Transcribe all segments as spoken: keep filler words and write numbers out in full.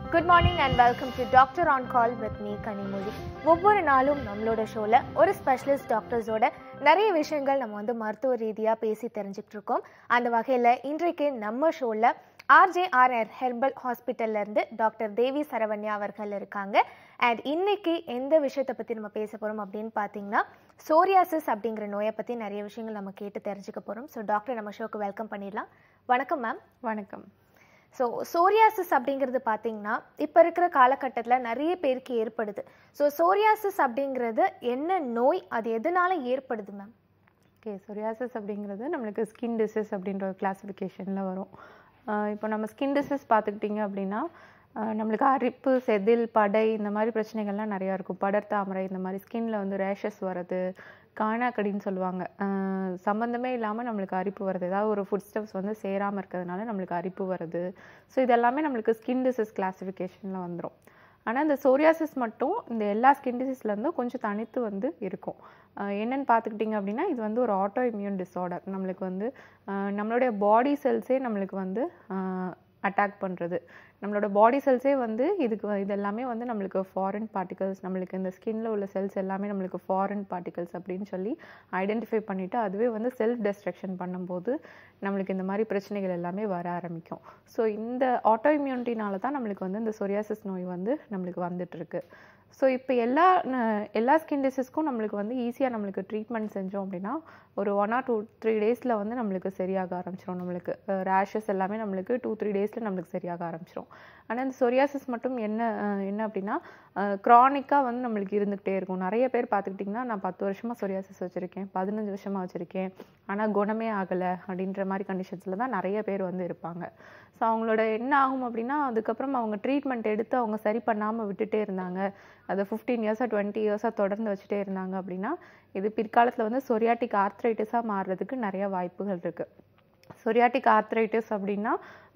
Good morning and welcome to Doctor on Call with me, Kanimoli. ஒவ்வொரு நாளும் நம்மளோட ஷோவில் ஒரு ஸ்பெஷலிஸ்ட் டாக்டர்ஸோட நிறைய விஷயங்கள் நம்ம வந்து மருத்துவ ரீதியாக பேசி தெரிஞ்சுக்கிட்டு இருக்கோம். அந்த வகையில் இன்றைக்கு நம்ம ஷோவில் ஆர்ஜேஆர்ஆர் ஹெர்பல் ஹாஸ்பிட்டல்லேருந்து டாக்டர் தேவி சரவண்யா அவர்கள் இருக்காங்க. அண்ட் இன்னைக்கு எந்த விஷயத்தை பற்றி நம்ம பேச போகிறோம் அப்படின்னு பார்த்தீங்கன்னா, சோரியாசிஸ் அப்படிங்கிற நோயை பற்றி நிறைய விஷயங்கள் நம்ம கேட்டு தெரிஞ்சுக்க போகிறோம். ஸோ டாக்டர் நம்ம ஷோக்கு வெல்கம் பண்ணிடலாம். வணக்கம் மேம். வணக்கம். ஸோ சோரியாசிஸ் அப்படிங்கிறது பார்த்தீங்கன்னா இப்போ இருக்கிற காலகட்டத்தில் நிறைய பேருக்கு ஏற்படுது. ஸோ சோரியாசிஸ் அப்படிங்கிறது என்ன நோய், அது எதனால ஏற்படுது மேம்? ஓகே, சோரியாசிஸ் அப்படிங்கிறது நம்மளுக்கு ஸ்கின் டிசீஸ் அப்படின்ற ஒரு கிளாஸிஃபிகேஷனில் வரும். இப்போ நம்ம ஸ்கின் டிசீஸ் பார்த்துக்கிட்டிங்க அப்படின்னா நம்மளுக்கு அரிப்பு, செதில், படை இந்த மாதிரி பிரச்சனைகள்லாம் நிறையா இருக்கும். படர் தாமரை, இந்த மாதிரி ஸ்கின்னில் வந்து ரேஷஸ் வர்றது, காணாக்கடின்னு சொல்லுவாங்க. சம்மந்தமே இல்லாமல் நம்மளுக்கு அரிப்பு வருது, ஏதாவது ஒரு ஃபுட் ஸ்டெப்ஸ் வந்து சேராமல் இருக்கிறதுனால நம்மளுக்கு அரிப்பு வருது. ஸோ இதெல்லாமே நம்மளுக்கு ஸ்கின் டிசீஸ் கிளாஸிஃபிகேஷனில் வந்துடும். ஆனால் இந்த சோரியாசிஸ் மட்டும் இந்த எல்லா ஸ்கின் டிசீஸ்லேருந்தும் கொஞ்சம் தனித்து வந்து இருக்கும். என்னென்னு பார்த்துக்கிட்டிங்க அப்படின்னா, இது வந்து ஒரு ஆட்டோ இம்யூன் டிஸார்டர். நம்மளுக்கு வந்து நம்மளுடைய பாடி செல்ஸே நம்மளுக்கு வந்து அட்டாக் பண்ணுறது. நம்மளோட பாடி செல்ஸே வந்து இதுக்கு இது எல்லாமே வந்து நம்மளுக்கு ஃபாரின் பார்ட்டிகல்ஸ், நம்மளுக்கு இந்த ஸ்கின்ல உள்ள செல்ஸ் எல்லாமே நம்மளுக்கு ஃபாரின் பார்ட்டிகல்ஸ் அப்படின்னு சொல்லி ஐடென்டிஃபை பண்ணிவிட்டு அதுவே வந்து செல்ஃப் டெஸ்ட்ரக்ஷன் பண்ணும்போது நம்மளுக்கு இந்த மாதிரி பிரச்சனைகள் எல்லாமே வர ஆரம்பிக்கும். ஸோ இந்த ஆட்டோ இம்யூனிட்டினால தான் நம்மளுக்கு வந்து இந்த சொரியாசிஸ் நோய் வந்து நம்மளுக்கு வந்துட்டுருக்கு. ஸோ இப்போ எல்லா எல்லா ஸ்கின் டிசீஸ்க்கும் நம்மளுக்கு வந்து ஈஸியாக நம்மளுக்கு ட்ரீட்மெண்ட் செஞ்சோம் அப்படின்னா ஒரு ஒன் ஆர் டூ த்ரீ டேஸில் வந்து நம்மளுக்கு சரியாக ஆரம்பிச்சிடும். நம்மளுக்கு ரேஷஸ் எல்லாமே நம்மளுக்கு டூ த்ரீ டேஸில் நம்மளுக்கு சரியாக ஆரம்பிச்சிடும். ஆனால் இந்த சொரியாசிஸ் மட்டும் என்ன என்ன அப்படின்னா க்ரானிக்காக வந்து நம்மளுக்கு இருந்துகிட்டே இருக்கும். நிறைய பேர் பார்த்துக்கிட்டிங்கன்னா, நான் பத்து வருஷமாக சொரியாசிஸ் வச்சுருக்கேன், பதினஞ்சு வருஷமாக வச்சுருக்கேன், ஆனால் குணமே ஆகலை அப்படின்ற மாதிரி கண்டிஷன்ஸில் தான் நிறைய பேர் வந்து இருப்பாங்க. ஸோ அவங்களோட என்ன ஆகும் அப்படின்னா, அதுக்கப்புறம் அவங்க ட்ரீட்மெண்ட் எடுத்து அவங்க சரி பண்ணாமல் விட்டுட்டே இருந்தாங்க, அதை ஃபிஃப்டீன் இயர்ஸாக டுவெண்ட்டி இயர்ஸாக தொடர்ந்து வச்சுட்டே இருந்தாங்க அப்படின்னா இது பிற்காலத்தில் வந்து சொரியாட்டிக் ஆர்த்ரைட்டிஸாக மாறுறதுக்கு நிறைய வாய்ப்புகள் இருக்குது. சொரியாட்டிக் ஆர்த்ரைட்டிஸ் அப்படின்னா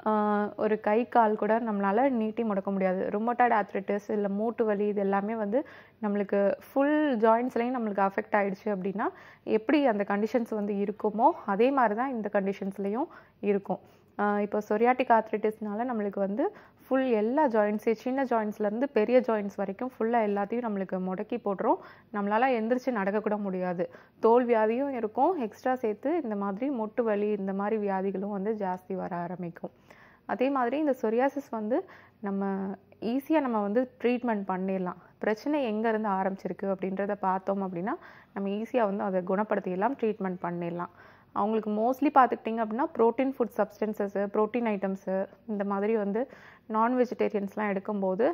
ஒரு கை கால் கூட நம்மளால் நீட்டி முடக்க முடியாது. ருமட்டாய்டு ஆர்த்ரைட்டிஸ் இல்லை மூட்டு வலி, இது எல்லாமே வந்து நம்மளுக்கு ஃபுல் ஜாயின்ஸ்லையும் நம்மளுக்கு அஃபெக்ட் ஆகிடுச்சு அப்படின்னா எப்படி அந்த கண்டிஷன்ஸ் வந்து இருக்குமோ அதே மாதிரி தான் இந்த கண்டிஷன்ஸ்லேயும் இருக்கும். இப்போ சொரியாட்டிக் ஆர்த்ரைட்டிஸ்னால நம்மளுக்கு வந்து ஃபுல் எல்லா ஜாயின்ஸே, சின்ன ஜாயின்ஸ்லேருந்து பெரிய ஜாயின்ஸ் வரைக்கும் ஃபுல்லாக எல்லாத்தையும் நம்மளுக்கு முடக்கி போட்டுரும். நம்மளால் எந்திரிச்சு நடக்கக்கூட முடியாது. தோல் வியாதியும் இருக்கும், எக்ஸ்ட்ரா சேர்த்து இந்த மாதிரி மொட்டு வலி இந்த மாதிரி வியாதிகளும் வந்து ஜாஸ்தி வர ஆரம்பிக்கும். அதே மாதிரி இந்த சொரியாசிஸ் வந்து நம்ம ஈஸியாக நம்ம வந்து ட்ரீட்மெண்ட் பண்ணிடலாம். பிரச்சனை எங்கேருந்து ஆரம்பிச்சிருக்கு அப்படின்றத பார்த்தோம் அப்படின்னா நம்ம ஈஸியாக வந்து அதை குணப்படுத்திடலாம், ட்ரீட்மெண்ட் பண்ணிடலாம். அவங்களுக்கு மோஸ்ட்லி பார்த்துக்கிட்டிங்க அப்படின்னா protein food substances, protein items இந்த மாதிரி வந்து நான் வெஜிடேரியன்ஸ்லாம் எடுக்கும்போது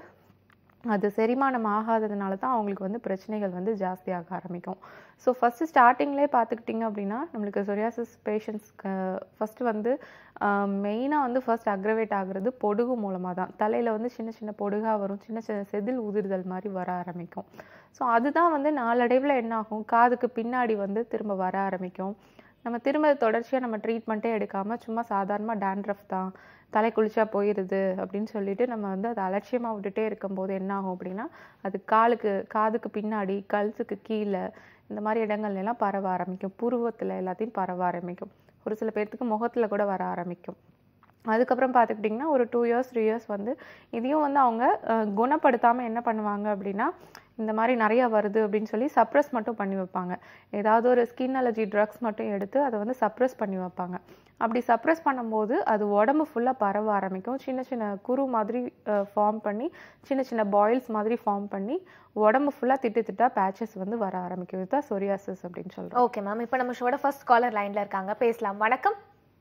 அது செரிமானம் ஆகாததுனால தான் அவங்களுக்கு வந்து பிரச்சனைகள் வந்து ஜாஸ்தியாக ஆரம்பிக்கும். ஸோ ஃபஸ்ட்டு ஸ்டார்டிங்லேயே பார்த்துக்கிட்டிங்க அப்படின்னா நம்மளுக்கு சொரியாசிஸ் பேஷண்ட்ஸ்க்கு ஃபஸ்ட்டு வந்து மெயினாக வந்து ஃபர்ஸ்ட் அக்ரவேட் ஆகுறது பொடுகு மூலமாக தான். தலையில் வந்து சின்ன சின்ன பொடுகாக வரும், சின்ன சின்ன செதில் உதிர்தல் மாதிரி வர ஆரம்பிக்கும். ஸோ அதுதான் வந்து நாளடைவில் என்ன ஆகும், காதுக்கு பின்னாடி வந்து திரும்ப வர ஆரம்பிக்கும். நம்ம திரும்ப தொடர்ச்சியாக நம்ம ட்ரீட்மெண்ட்டே எடுக்காமல் சும்மா சாதாரணமாக டேண்ட்ரஃப் தான், தலை குளிச்சா போயிடுது அப்படின்னு சொல்லிட்டு நம்ம வந்து அதை அலட்சியமாக விட்டுட்டே இருக்கும்போது என்ன ஆகும் அப்படின்னா அது காலுக்கு காதுக்கு பின்னாடி, கழுத்துக்கு கீழே இந்த மாதிரி இடங்கள்லாம் பரவ ஆரம்பிக்கும். புருவத்தில் எல்லாத்தையும் பரவ ஆரம்பிக்கும். ஒரு சில பேர்த்துக்கு முகத்தில் கூட வர ஆரம்பிக்கும். அதுக்கப்புறம் பார்த்துக்கிட்டிங்கன்னா ஒரு டூ இயர்ஸ் த்ரீ இயர்ஸ் வந்து இதையும் வந்து அவங்க குணப்படுத்தாமல் என்ன பண்ணுவாங்க அப்படின்னா இந்த மாதிரி நிறையா வருது அப்படின்னு சொல்லி சப்ரஸ் மட்டும் பண்ணி வைப்பாங்க. ஏதாவது ஒரு ஸ்கின் அலர்ஜி ட்ரக்ஸ் மட்டும் எடுத்து அதை வந்து சப்ரஸ் பண்ணி வைப்பாங்க. அப்படி சப்ரஸ் பண்ணும்போது அது உடம்பு ஃபுல்லாக பரவ ஆரம்பிக்கும். சின்ன சின்ன குரு மாதிரி ஃபார்ம் பண்ணி, சின்ன சின்ன பாயில்ஸ் மாதிரி ஃபார்ம் பண்ணி உடம்பு ஃபுல்லாக திட்டு திட்டா பேச்சஸ் வந்து வர ஆரம்பிக்கும். இதுதான் சொரியாசிஸ் அப்படின்னு சொல்கிறோம். ஓகே மேம், இப்போ நம்ம ஷோட ஃபர்ஸ்ட் காலர் லைனில் இருக்காங்க, பேசலாம். வணக்கம்.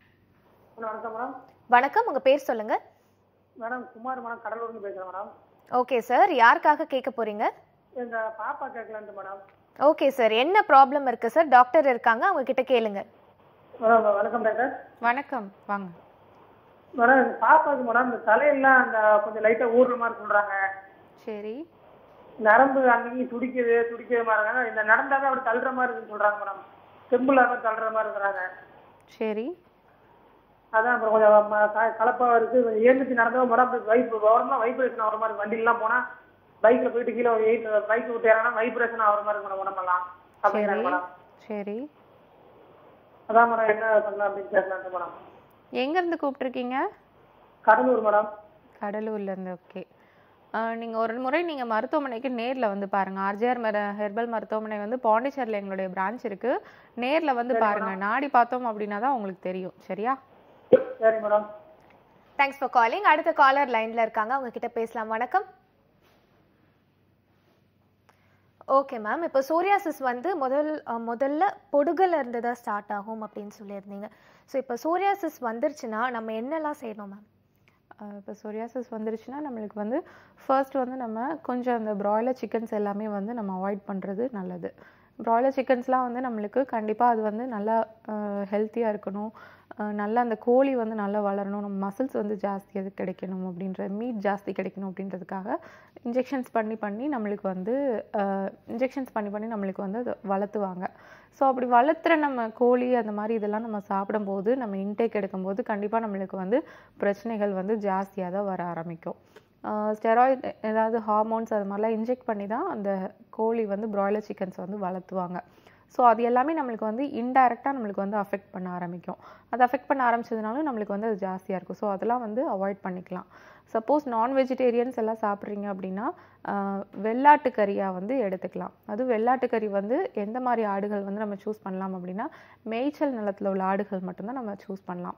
வணக்கம் மேடம். வணக்கம், உங்கள் பேர் சொல்லுங்க. மேடம் குமார் மேடம், கடலூர்னு பேசுகிறேன் மேடம். ஓகே சார், யாருக்காக கேட்க போறீங்க? எங்க பாப்பா கேட்கலான்ட்டு மேடம். ஓகே சார், என்ன ப்ராப்ளம் இருக்கு சார்? டாக்டர் இருக்காங்க, அவங்க கிட்ட கேளுங்க. மேடம் வணக்கம் டாக்டர். வணக்கம், வாங்க. மேடம் எங்கள் பாப்பாவுக்கு மேடம் இந்த தலையெல்லாம் அந்த கொஞ்சம் லைட்டாக ஊடுற மாதிரி சொல்கிறாங்க. சரி. நரம்பு அங்கேயும் துடிக்குது துடிக்கிற மாதிரி இருக்காங்க. இந்த நடந்தாவே அப்படி தள்ளுற மாதிரி இருக்குன்னு சொல்கிறாங்க மேடம். செம்பில் தள்ளுற மாதிரி இருக்கிறாங்க. சரி. அதான் அப்புறம் கொஞ்சம் கலப்பாக இருக்குது. கொஞ்சம் ஏழுநூற்றி நடந்தவங்க மேடம் வைப் கவர்மெண்ட்லாம் வைப்ரேஷன் ஆகிற மாதிரி, வண்டிலாம் போனால் பைக்கில் போயிட்டு கீழே எயிட் பைக் விட்டு ஏறானா வைப்ரேஷன் ஆகிற மாதிரி மேடம் உடம்பெல்லாம் அப்படிங்கிறாங்க மேடம். சரி. அதான் மேடம் என்ன பண்ணலாம் அப்படின்னு கேட்கலான்ட்டு மேடம். எங்கேருந்து கூப்பிட்ருக்கீங்க? கடலூர் மேடம். கடலூர்லேருந்து. ஓகே. நீங்கள் ஒரு முறை நீங்கள் மருத்துவமனைக்கு நேரில் வந்து பாருங்கள். ஆர்ஜிஆர் மர ஹெர்பல் மருத்துவமனை வந்து பாண்டிச்சேரியில் எங்களுடைய பிரான்ச் இருக்குது. நேரில் வந்து பாருங்கள். நாடி பார்த்தோம் அப்படின்னா தான் உங்களுக்கு தெரியும். சரியா? சரி மேடம். Thanks for calling. அடுத்த காலர் லைன்ல இருக்காங்க, அவங்க கிட்ட பேசலாம். வணக்கம். ஓகே மேம், இப்போ சோரியாசிஸ் வந்து முதல் முதல்ல பொடுகுல இருந்து தான் ஸ்டார்ட் ஆகும் அப்படின்னு சொல்லியிருந்தீங்க. ஸோ இப்போ சோரியாசிஸ் வந்துருச்சுன்னா நம்ம என்னெல்லாம் செய்யணும் மேம்? இப்போ சொரியாசிஸ் வந்துருச்சுன்னா நம்மளுக்கு வந்து ஃபர்ஸ்ட் வந்து நம்ம கொஞ்சம் அந்த ப்ராய்லர் சிக்கன்ஸ் எல்லாமே வந்து நம்ம அவாய்ட் பண்ணுறது நல்லது. ப்ராய்லர் சிக்கன்ஸ்லாம் வந்து நம்மளுக்கு கண்டிப்பாக அது வந்து நல்லா ஹெல்த்தியாக இருக்கணும், நல்லா அந்த கோழி வந்து நல்லா வளரணும், நம்ம மசில்ஸ் வந்து ஜாஸ்தி அது கிடைக்கணும் அப்படின்ற மீட் ஜாஸ்தி கிடைக்கணும் அப்படின்றதுக்காக இன்ஜெக்ஷன்ஸ் பண்ணி பண்ணி நம்மளுக்கு வந்து இன்ஜெக்ஷன்ஸ் பண்ணி பண்ணி நம்மளுக்கு வந்து அதை வளர்த்துவாங்க. ஸோ அப்படி வளர்த்துற நம்ம கோழி அந்த மாதிரி இதெல்லாம் நம்ம சாப்பிடும்போது நம்ம இன்டேக் எடுக்கும்போது கண்டிப்பாக நம்மளுக்கு வந்து பிரச்சனைகள் வந்து ஜாஸ்தியாக தான் வர ஆரம்பிக்கும். ஸ்டெராய்ட் ஏதாவது ஹார்மோன்ஸ் அது மாதிரிலாம் இன்ஜெக்ட் பண்ணி தான் அந்த கோழி வந்து ப்ராய்லர் சிக்கன்ஸ் வந்து வளர்த்துவாங்க. ஸோ அது எல்லாமே நம்மளுக்கு வந்து இன்டைரக்டாக நம்மளுக்கு வந்து அஃபெக்ட் பண்ண ஆரம்பிக்கும். அது அஃபெக்ட் பண்ண ஆரம்பிச்சதுனாலும் நம்மளுக்கு வந்து அது ஜாஸ்தியாக இருக்கும். ஸோ அதெல்லாம் வந்து அவாய்ட் பண்ணிக்கலாம். சப்போஸ் நான் வெஜிடேரியன்ஸ் எல்லாம் சாப்பிட்றீங்க அப்படின்னா வெள்ளாட்டு கறியாக வந்து எடுத்துக்கலாம். அதுவும் வெள்ளாட்டு கறி வந்து எந்த மாதிரி ஆடுகள் வந்து நம்ம சூஸ் பண்ணலாம் அப்படின்னா மேய்ச்சல் நிலத்தில் உள்ள ஆடுகள் மட்டும்தான் நம்ம சூஸ் பண்ணலாம்.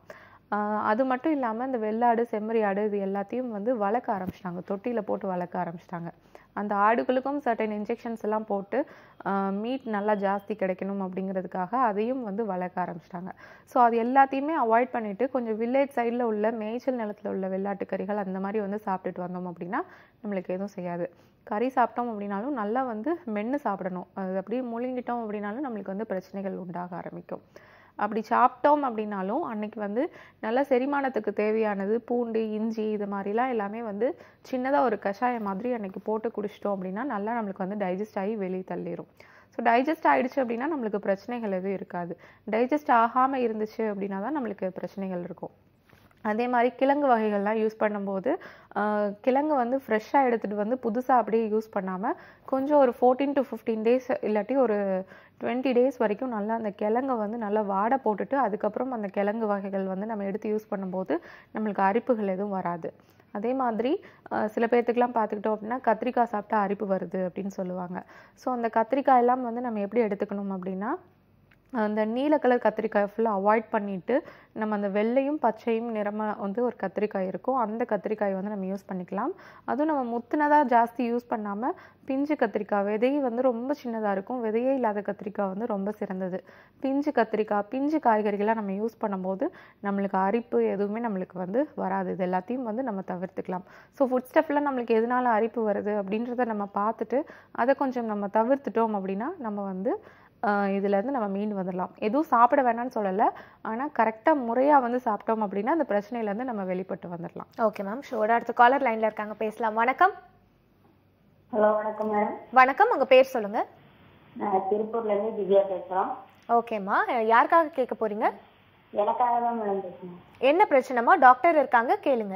அது மட்டும் இல்லாமல் இந்த வெள்ளாடு செம்மறி ஆடு இது எல்லாத்தையும் வந்து வளர்க்க ஆரம்பிச்சிட்டாங்க, தொட்டியில் போட்டு வளர்க்க ஆரம்பிச்சிட்டாங்க. அந்த ஆடுகளுக்கும் சர்டன் இன்ஜெக்ஷன்ஸ் எல்லாம் போட்டு மீட் நல்லா ஜாஸ்தி கிடைக்கணும் அப்படிங்கிறதுக்காக அதையும் வந்து வளர்க்க ஆரம்பிச்சிட்டாங்க. ஸோ அது எல்லாத்தையுமே அவாய்ட் பண்ணிவிட்டு கொஞ்சம் வில்லேஜ் சைடில் உள்ள மேய்ச்சல் நிலத்தில் உள்ள வெள்ளாட்டு கறிகள் அந்த மாதிரி வந்து சாப்பிட்டுட்டு வந்தோம் அப்படின்னா நம்மளுக்கு எதுவும் செய்யாது. கறி சாப்பிட்டோம் அப்படின்னாலும் நல்லா வந்து மென்று சாப்பிடணும். அது அப்படியே முழுங்கிட்டோம் அப்படின்னாலும் நம்மளுக்கு வந்து பிரச்சனைகள் உண்டாக ஆரம்பிக்கும். அப்படி சாப்பிட்டோம் அப்படின்னாலும் அன்னைக்கு வந்து நல்லா செரிமானத்துக்கு தேவையானது பூண்டு இஞ்சி இது மாதிரிலாம் எல்லாமே வந்து சின்னதாக ஒரு கஷாயம் மாதிரி அன்னைக்கு போட்டு குடிச்சிட்டோம் அப்படின்னா நல்லா நம்மளுக்கு வந்து டைஜஸ்ட் ஆகி வெளியே தள்ளிடும். ஸோ டைஜஸ்ட் ஆகிடுச்சு அப்படின்னா நம்மளுக்கு பிரச்சனைகள் எதுவும் இருக்காது. டைஜஸ்ட் ஆகாமல் இருந்துச்சு அப்படின்னா தான் நம்மளுக்கு பிரச்சனைகள் இருக்கும். அதே மாதிரி கிழங்கு வகைகள்லாம் யூஸ் பண்ணும்போது கிழங்கு வந்து ஃப்ரெஷ்ஷாக எடுத்துகிட்டு வந்து புதுசாக அப்படியே யூஸ் பண்ணாமல் கொஞ்சம் ஒரு ஃபோர்டீன் டு ஃபிஃப்டீன் டேஸ் இல்லாட்டி ஒரு டுவெண்ட்டி டேஸ் வரைக்கும் நல்லா அந்த கிழங்கை வந்து நல்லா வாடை போட்டுட்டு அதுக்கப்புறம் அந்த கிழங்கு வகைகள் வந்து நம்ம எடுத்து யூஸ் பண்ணும்போது நம்மளுக்கு அரிப்புகள் எதுவும் வராது. அதே மாதிரி சில பேர்த்துக்கெலாம் பார்த்துக்கிட்டோம் அப்படின்னா கத்திரிக்காய் சாப்பிட்டா அரிப்பு வருது அப்படின்னு சொல்லுவாங்க. ஸோ அந்த கத்திரிக்காய் எல்லாம் வந்து நம்ம எப்படி எடுத்துக்கணும் அப்படின்னா அந்த நீல கலர் கத்திரிக்காய் ஃபுல்லாக அவாய்ட் பண்ணிவிட்டு நம்ம அந்த வெள்ளையும் பச்சையும் நிறமாக வந்து ஒரு கத்திரிக்காய் இருக்கும், அந்த கத்திரிக்காய் வந்து நம்ம யூஸ் பண்ணிக்கலாம். அதுவும் நம்ம முத்துனதாக ஜாஸ்தி யூஸ் பண்ணாமல் பிஞ்சு கத்திரிக்காய், விதை வந்து ரொம்ப சின்னதாக இருக்கும், விதையே இல்லாத கத்திரிக்காய் வந்து ரொம்ப சிறந்தது. பிஞ்சு கத்திரிக்காய் பிஞ்சு காய்கறிகளாக நம்ம யூஸ் பண்ணும்போது நம்மளுக்கு அரிப்பு எதுவுமே நம்மளுக்கு வந்து வராது. இது எல்லாத்தையும் வந்து நம்ம தவிர்த்துக்கலாம். ஸோ ஃபுட் ஸ்டெஃப்பில் நம்மளுக்கு எதனால அரிப்பு வருது அப்படின்றத நம்ம பார்த்துட்டு அதை கொஞ்சம் நம்ம தவிர்த்துட்டோம் அப்படின்னா நம்ம வந்து இதுலேருந்து நம்ம மீண்டு வந்துடலாம். எதுவும் சாப்பிட வேணாம்னு சொல்லலை, ஆனால் கரெக்டாக முறையாக வந்து சாப்பிட்டோம் அப்படின்னா அந்த பிரச்சனையிலேருந்து நம்ம வெளிப்பட்டு வந்துடலாம். ஓகே மேம், ஷோட அடுத்த காலர் லைனில் இருக்காங்க, பேசலாம். வணக்கம். ஹலோ, வணக்கம் மேடம். வணக்கம், உங்கள் பேர் சொல்லுங்கள். நான் திருப்பூர்லேருந்து திவ்யா பேசுகிறோம். ஓகேம்மா, யாருக்காக கேட்க போகிறீங்க? எனக்காக தான் மேடம் பேசுகிறேன். என்ன பிரச்சனைமா? டாக்டர் இருக்காங்க, கேளுங்க.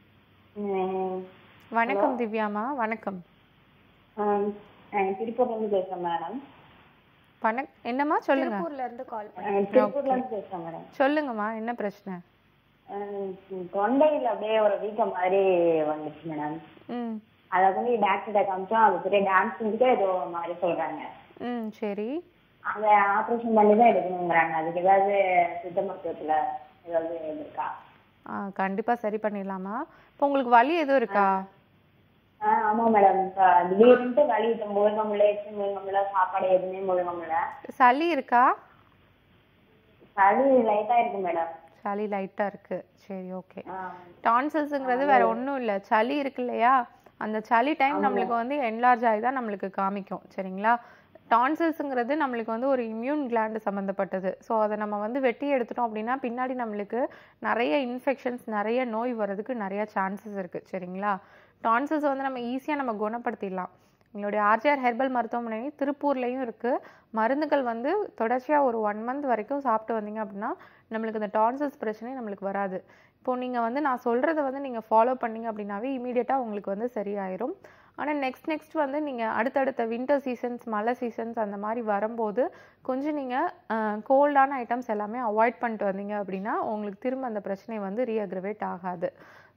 வணக்கம் திவ்யாமா. வணக்கம். திருப்பூர்லேருந்து பேசுகிறேன் மேடம். வணக் என்னம்மா சொல்லுங்க. திருப்பூர்ல இருந்து கால் பண்ணேன். திருப்பூர்ல இருந்து பேசுறேன் மேடம். சொல்லுங்கம்மா, என்ன பிரச்சனை? தொண்டையில அப்படியே ஒரு வீக்கம் மாதிரி வந்துச்சு மேடம். ம். அத வந்து டாக்டர்கிட்ட காமிச்சோம், அது பெரிய டான்ஸுக்கு ஏதோ மாதிரி சொல்றாங்க. ம், சரி. அத ஆபரேஷன் பண்ணி தான் எடுக்கணுங்கிறாங்க. அதுக்கு ஏதாவது சித்த மருத்துவத்துல ஏதாவது இருக்கா? ஆ, கண்டிப்பா சரி பண்ணிடலாமா. இப்போ உங்களுக்கு வலி எதுவும் இருக்கா? ஆமா மேடம், திடீர்னு வலி முழுங்க முடியல, எச்சு முழுங்க முடியல, சாப்பாடு எதுவுமே முழுங்க முடியல. சளி இருக்கா? சளி லைட்டா இருக்கு மேடம். சளி லைட்டா இருக்கு, சரி, ஓகே. டான்சில்ஸ்ங்கிறது வேற ஒன்றும் இல்லை, சளி இருக்கு இல்லையா, அந்த சளி டைம் நம்மளுக்கு வந்து என்லார்ஜ் ஆகி தான் நம்மளுக்கு காமிக்கும், சரிங்களா. டான்சில்ஸுங்கிறது நம்மளுக்கு வந்து ஒரு இம்யூன் கிளாண்டு சம்மந்தப்பட்டது. ஸோ அதை நம்ம வந்து வெட்டி எடுத்துட்டோம் அப்படின்னா பின்னாடி நம்மளுக்கு நிறைய இன்ஃபெக்ஷன்ஸ் நிறைய நோய் வர்றதுக்கு நிறைய சான்சஸ் இருக்குது, சரிங்களா. டான்சில்ஸ் வந்து நம்ம ஈஸியாக நம்ம குணப்படுத்திடலாம். எங்களுடைய ஆர்ஜிஆர் ஹெர்பல் மருத்துவமனை திருப்பூர்லேயும் இருக்குது. மருந்துகள் வந்து தொடர்ச்சியாக ஒரு ஒன் மந்த் வரைக்கும் சாப்பிட்டு வந்தீங்க அப்படின்னா நம்மளுக்கு இந்த டான்சில்ஸ் பிரச்சனை நம்மளுக்கு வராது. இப்போது நீங்கள் வந்து நான் சொல்கிறத வந்து நீங்கள் ஃபாலோ பண்ணிங்க அப்படின்னாவே இமீடியட்டாக உங்களுக்கு வந்து சரியாயிரும். ஆனால் நெக்ஸ்ட் நெக்ஸ்ட் வந்து நீங்கள் அடுத்தடுத்த வின்டர் சீசன்ஸ் மழை சீசன்ஸ் அந்த மாதிரி வரும்போது கொஞ்சம் நீங்கள் கோல்டான ஐட்டம்ஸ் எல்லாமே அவாய்ட் பண்ணிட்டு வந்தீங்க அப்படின்னா உங்களுக்கு திரும்ப அந்த பிரச்சனை வந்து ரீஅக்ரவேட் ஆகாது.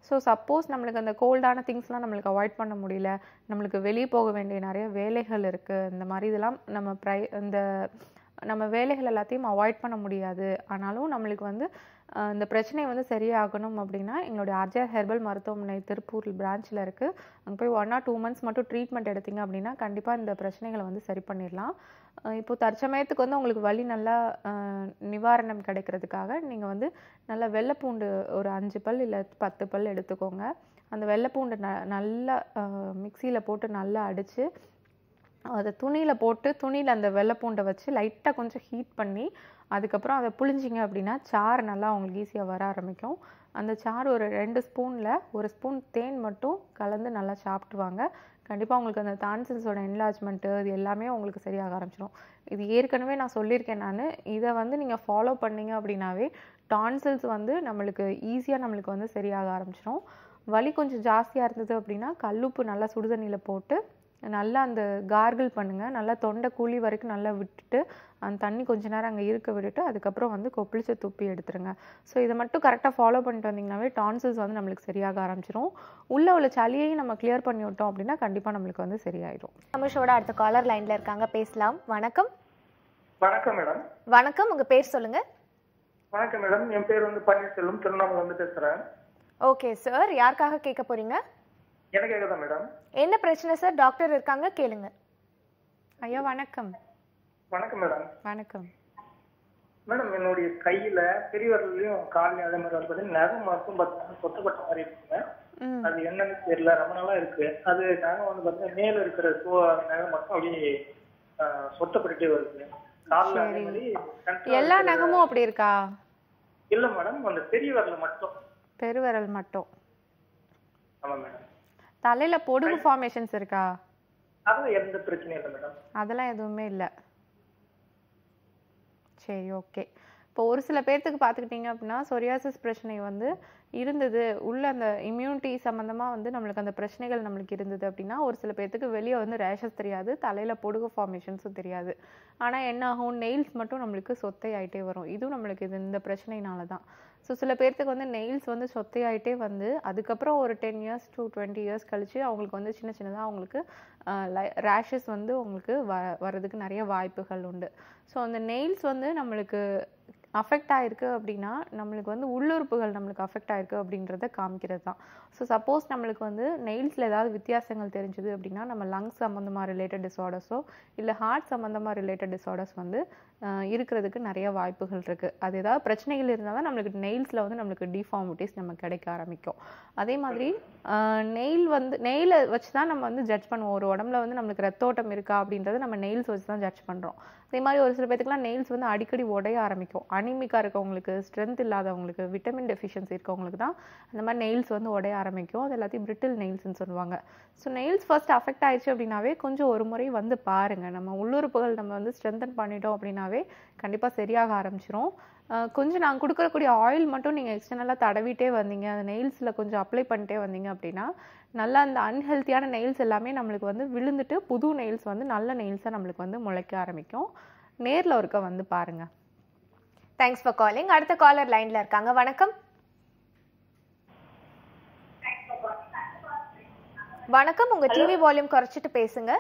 ஸோ சப்போஸ் நம்மளுக்கு அந்த கோல்டான திங்ஸ்லாம் நம்மளுக்கு அவாய்ட் பண்ண முடியல, நம்மளுக்கு வெளியே போக வேண்டிய நிறைய வேலைகள் இருக்குது, இந்த மாதிரி இதெல்லாம் நம்ம ப்ரை இந்த நம்ம வேலைகள் எல்லாத்தையும் அவாய்ட் பண்ண முடியாது, ஆனாலும் நம்மளுக்கு வந்து இந்த பிரச்சனை வந்து சரியாகணும் அப்படின்னா எங்களுடைய ஆர்ஜிஆர் ஹெர்பல் மருத்துவமனை திருப்பூர் பிரான்ச்சில் இருக்குது. அங்கே போய் ஒன் ஆர் டூ மந்த்ஸ் மட்டும் ட்ரீட்மெண்ட் எடுத்தீங்க அப்படின்னா கண்டிப்பாக இந்த பிரச்சனைகளை வந்து சரி பண்ணிடலாம். இப்போ தற்சமயத்துக்கு வந்து உங்களுக்கு வலி நல்லா நிவாரணம் கிடைக்கிறதுக்காக நீங்கள் வந்து நல்லா வெள்ளைப்பூண்டு ஒரு அஞ்சு பல் இல்லை பத்து பல் எடுத்துக்கோங்க. அந்த வெள்ளைப்பூண்டு ந நல்லா மிக்சியில் போட்டு நல்லா அடித்து அதை துணியில் போட்டு துணியில் அந்த வெள்ளைப்பூண்டை வச்சு லைட்டாக கொஞ்சம் ஹீட் பண்ணி அதுக்கப்புறம் அதை புழிஞ்சிங்க அப்படின்னா சாறு நல்லா அவங்களுக்கு ஈஸியாக வர ஆரம்பிக்கும். அந்த சாறு ஒரு ரெண்டு ஸ்பூனில் ஒரு ஸ்பூன் தேன் மட்டும் கலந்து நல்லா சாப்பிட்டுவாங்க. கண்டிப்பாக உங்களுக்கு அந்த டான்சில்ஸோட என்லார்ஜ்மெண்ட்டு இது எல்லாமே உங்களுக்கு சரியாக ஆரம்பிச்சிடும். இது ஏற்கனவே நான் சொல்லியிருக்கேன். நான் இதை வந்து நீங்கள் ஃபாலோ பண்ணிங்க அப்படின்னாவே டான்சில்ஸ் வந்து நம்மளுக்கு ஈஸியாக நம்மளுக்கு வந்து சரியாக ஆரம்பிச்சிடும். வலி கொஞ்சம் ஜாஸ்தியாக இருந்தது அப்படின்னா கல்லுப்பு நல்லா சுடுதண்ணியில் போட்டு நல்லா அந்த கார்கிள் பண்ணுங்கள். நல்லா தொண்டை கூலி வரைக்கும் நல்லா விட்டுட்டு அந்த தண்ணி கொஞ்ச நேரம் அங்கே இருக்க விட்டுட்டு அதுக்கப்புறம் வந்து கொப்பளிச்சு துப்பி எடுத்துருங்க. ஸோ இதை மட்டும் கரெக்டாக ஃபாலோ பண்ணிட்டு வந்தீங்கன்னாவே டான்சில்ஸ் வந்து நம்மளுக்கு சரியாக ஆரம்பிச்சிடும். உள்ள உள்ள சளியையும் நம்ம கிளியர் பண்ணி விட்டோம் அப்படின்னா கண்டிப்பாக நம்மளுக்கு வந்து சரியாயிடும். நம்ம ஷோட அடுத்த காலர் லைனில் இருக்காங்க, பேசலாம். வணக்கம். வணக்கம் மேடம். வணக்கம், உங்கள் பேர் சொல்லுங்கள். வணக்கம் மேடம், என் பேர் வந்து பன்னீர்செல்வம், திருவண்ணாமலை வந்து பேசுகிறேன். ஓகே சார், யாருக்காக கேட்க போறீங்க? எனக்கு கேக்குதா மேடம்? என்ன பிரச்சனை சார்? டாக்டர் இருக்காங்க, கேளுங்க. ஐயா வணக்கம். வணக்கம் மேடம். வணக்கம் மேடம், என்னுடைய கையில பெரியவர்களையும் காலையும் அதே மாதிரி வந்து நகம் மட்டும் பார்த்தீங்கன்னா சொத்தப்பட்ட மாதிரி இருக்குங்க. அது என்னன்னு தெரியல, ரொம்ப நாளா இருக்கு. அது நகம் வந்து பார்த்தீங்கன்னா மேல இருக்கிற நகம் மட்டும் அப்படியே சொத்தப்பட்டுட்டே வருது. காலில் அதே மாதிரி எல்லா நகமும் அப்படி இருக்கா? இல்ல மேடம், அந்த பெரிய விரல் மட்டும். பெருவிரல் மட்டும்? ஆமா மேடம். தலையில பொடுகு ஃபார்மேஷன்ஸ் இருக்கா? அதெல்லாம் எந்த பிரச்சனையும் இல்லை மேடம். அதெல்லாம் எதுவுமே இல்லை. சரி, ஓகே. இப்போ ஒரு சில பேர்த்துக்கு பார்த்துக்கிட்டிங்க அப்படின்னா சொரியாசிஸ் பிரச்சனை வந்து இருந்தது, உள்ள அந்த இம்யூனிட்டி சம்மந்தமாக வந்து நம்மளுக்கு அந்த பிரச்சனைகள் நம்மளுக்கு இருந்தது அப்படின்னா ஒரு சில பேர்த்துக்கு வெளியே வந்து ரேஷஸ் தெரியாது, தலையில் பொடுகு ஃபார்மேஷன்ஸும் தெரியாது. ஆனால் என்ன ஆகும், நெயில்ஸ் மட்டும் நம்மளுக்கு சொத்தை ஆகிட்டே வரும். இதுவும் நம்மளுக்கு இது இந்த பிரச்சனைனால தான். ஸோ சில பேர்த்துக்கு வந்து நெயில்ஸ் வந்து சொத்தையாகிட்டே வந்து அதுக்கப்புறம் ஒரு ten years to twenty years கழிச்சு அவங்களுக்கு வந்து சின்ன சின்னதாக அவங்களுக்கு ரேஷஸ் வந்து உங்களுக்கு வ வர்றதுக்கு நிறைய வாய்ப்புகள் உண்டு. ஸோ அந்த நெயில்ஸ் வந்து நம்மளுக்கு அஃபெக்ட் ஆகிருக்கு அப்படின்னா நம்மளுக்கு வந்து உள்ளுறுப்புகள் நம்மளுக்கு அஃபெக்ட் ஆகிருக்கு அப்படின்றத காமிக்கிறது தான். ஸோ சப்போஸ் நம்மளுக்கு வந்து நெயில்ஸில் ஏதாவது வித்தியாசங்கள் தெரிஞ்சுது அப்படின்னா நம்ம லங்ஸ் சம்மந்தமாக ரிலேட்டட் டிஸார்டர்ஸோ இல்லை ஹார்ட் சம்மந்தமாக ரிலேட்டட் டிஸார்டர்ஸ் வந்து இருக்கிறதுக்கு நிறைய வாய்ப்புகள் இருக்குது. அது ஏதாவது பிரச்சனைகள் இருந்தால் தான் நம்மளுக்கு நெயில்ஸில் வந்து நம்மளுக்கு டிஃபார்மிட்டிஸ் நம்ம கிடைக்க ஆரம்பிக்கும். அதே மாதிரி நெயில் வந்து நெயிலை வச்சு தான் நம்ம வந்து ஜட்ஜ் பண்ணுவோம். ஒரு உடம்புல வந்து நம்மளுக்கு ரத்தோட்டம் இருக்கா அப்படின்றத நம்ம நெயில்ஸ் வச்சு தான் ஜட்ஜ் பண்ணுறோம். அதே மாதிரி ஒரு சில பேத்துக்குலாம் நெயில்ஸ் வந்து அடிக்கடி உடைய ஆரம்பிக்கும். அனிமிக்காக இருக்கவங்களுக்கு, ஸ்ட்ரென்த் இல்லாதவங்களுக்கு, விட்டமின் டெஃபிஷியன்சி இருக்கவங்களுக்கு தான் அந்த மாதிரி நெயில்ஸ் வந்து உடைய ஆரம்பிக்கும். அது எல்லாத்தையும் பிரிட்டில் நெயில்ஸ்ன்னு சொல்லுவாங்க. ஸோ நெயில்ஸ் ஃபர்ஸ்ட் அஃபெக்ட் ஆயிடுச்சு அப்படின்னாவே கொஞ்சம் ஒரு முறை வந்து பாருங்கள். நம்ம உள்ளுறுப்புகள் நம்ம வந்து ஸ்ட்ரென்தன் பண்ணிட்டோம் அப்படின்னாவே கண்டிப்பாக சரியாக ஆரம்பிச்சிரும். கொஞ்சம் நாங்கள் கொடுக்கக்கூடிய ஆயில் மட்டும் நீங்கள் எக்ஸ்டர்னலாக தடவிட்டே வந்தீங்க, அந்த நெயில்ஸில் கொஞ்சம் அப்ளை பண்ணிட்டே வந்தீங்க அப்படின்னா நல்லா அந்த அன்ஹெல்த்தியான நெயில்ஸ் எல்லாமே நம்மளுக்கு வந்து விழுந்துட்டு புது நெயில்ஸ் வந்து நல்ல நெயில்ஸாக நம்மளுக்கு வந்து முளைக்க ஆரம்பிக்கும். நேரில் ஒருக்க வந்து பாருங்க. Thanks for calling. அடுத்த காலர் லைன்ல இருக்காங்க. வணக்கம். வணக்கம், உங்க டிவி வால்யூம் குறைச்சிட்டு பேசுங்க.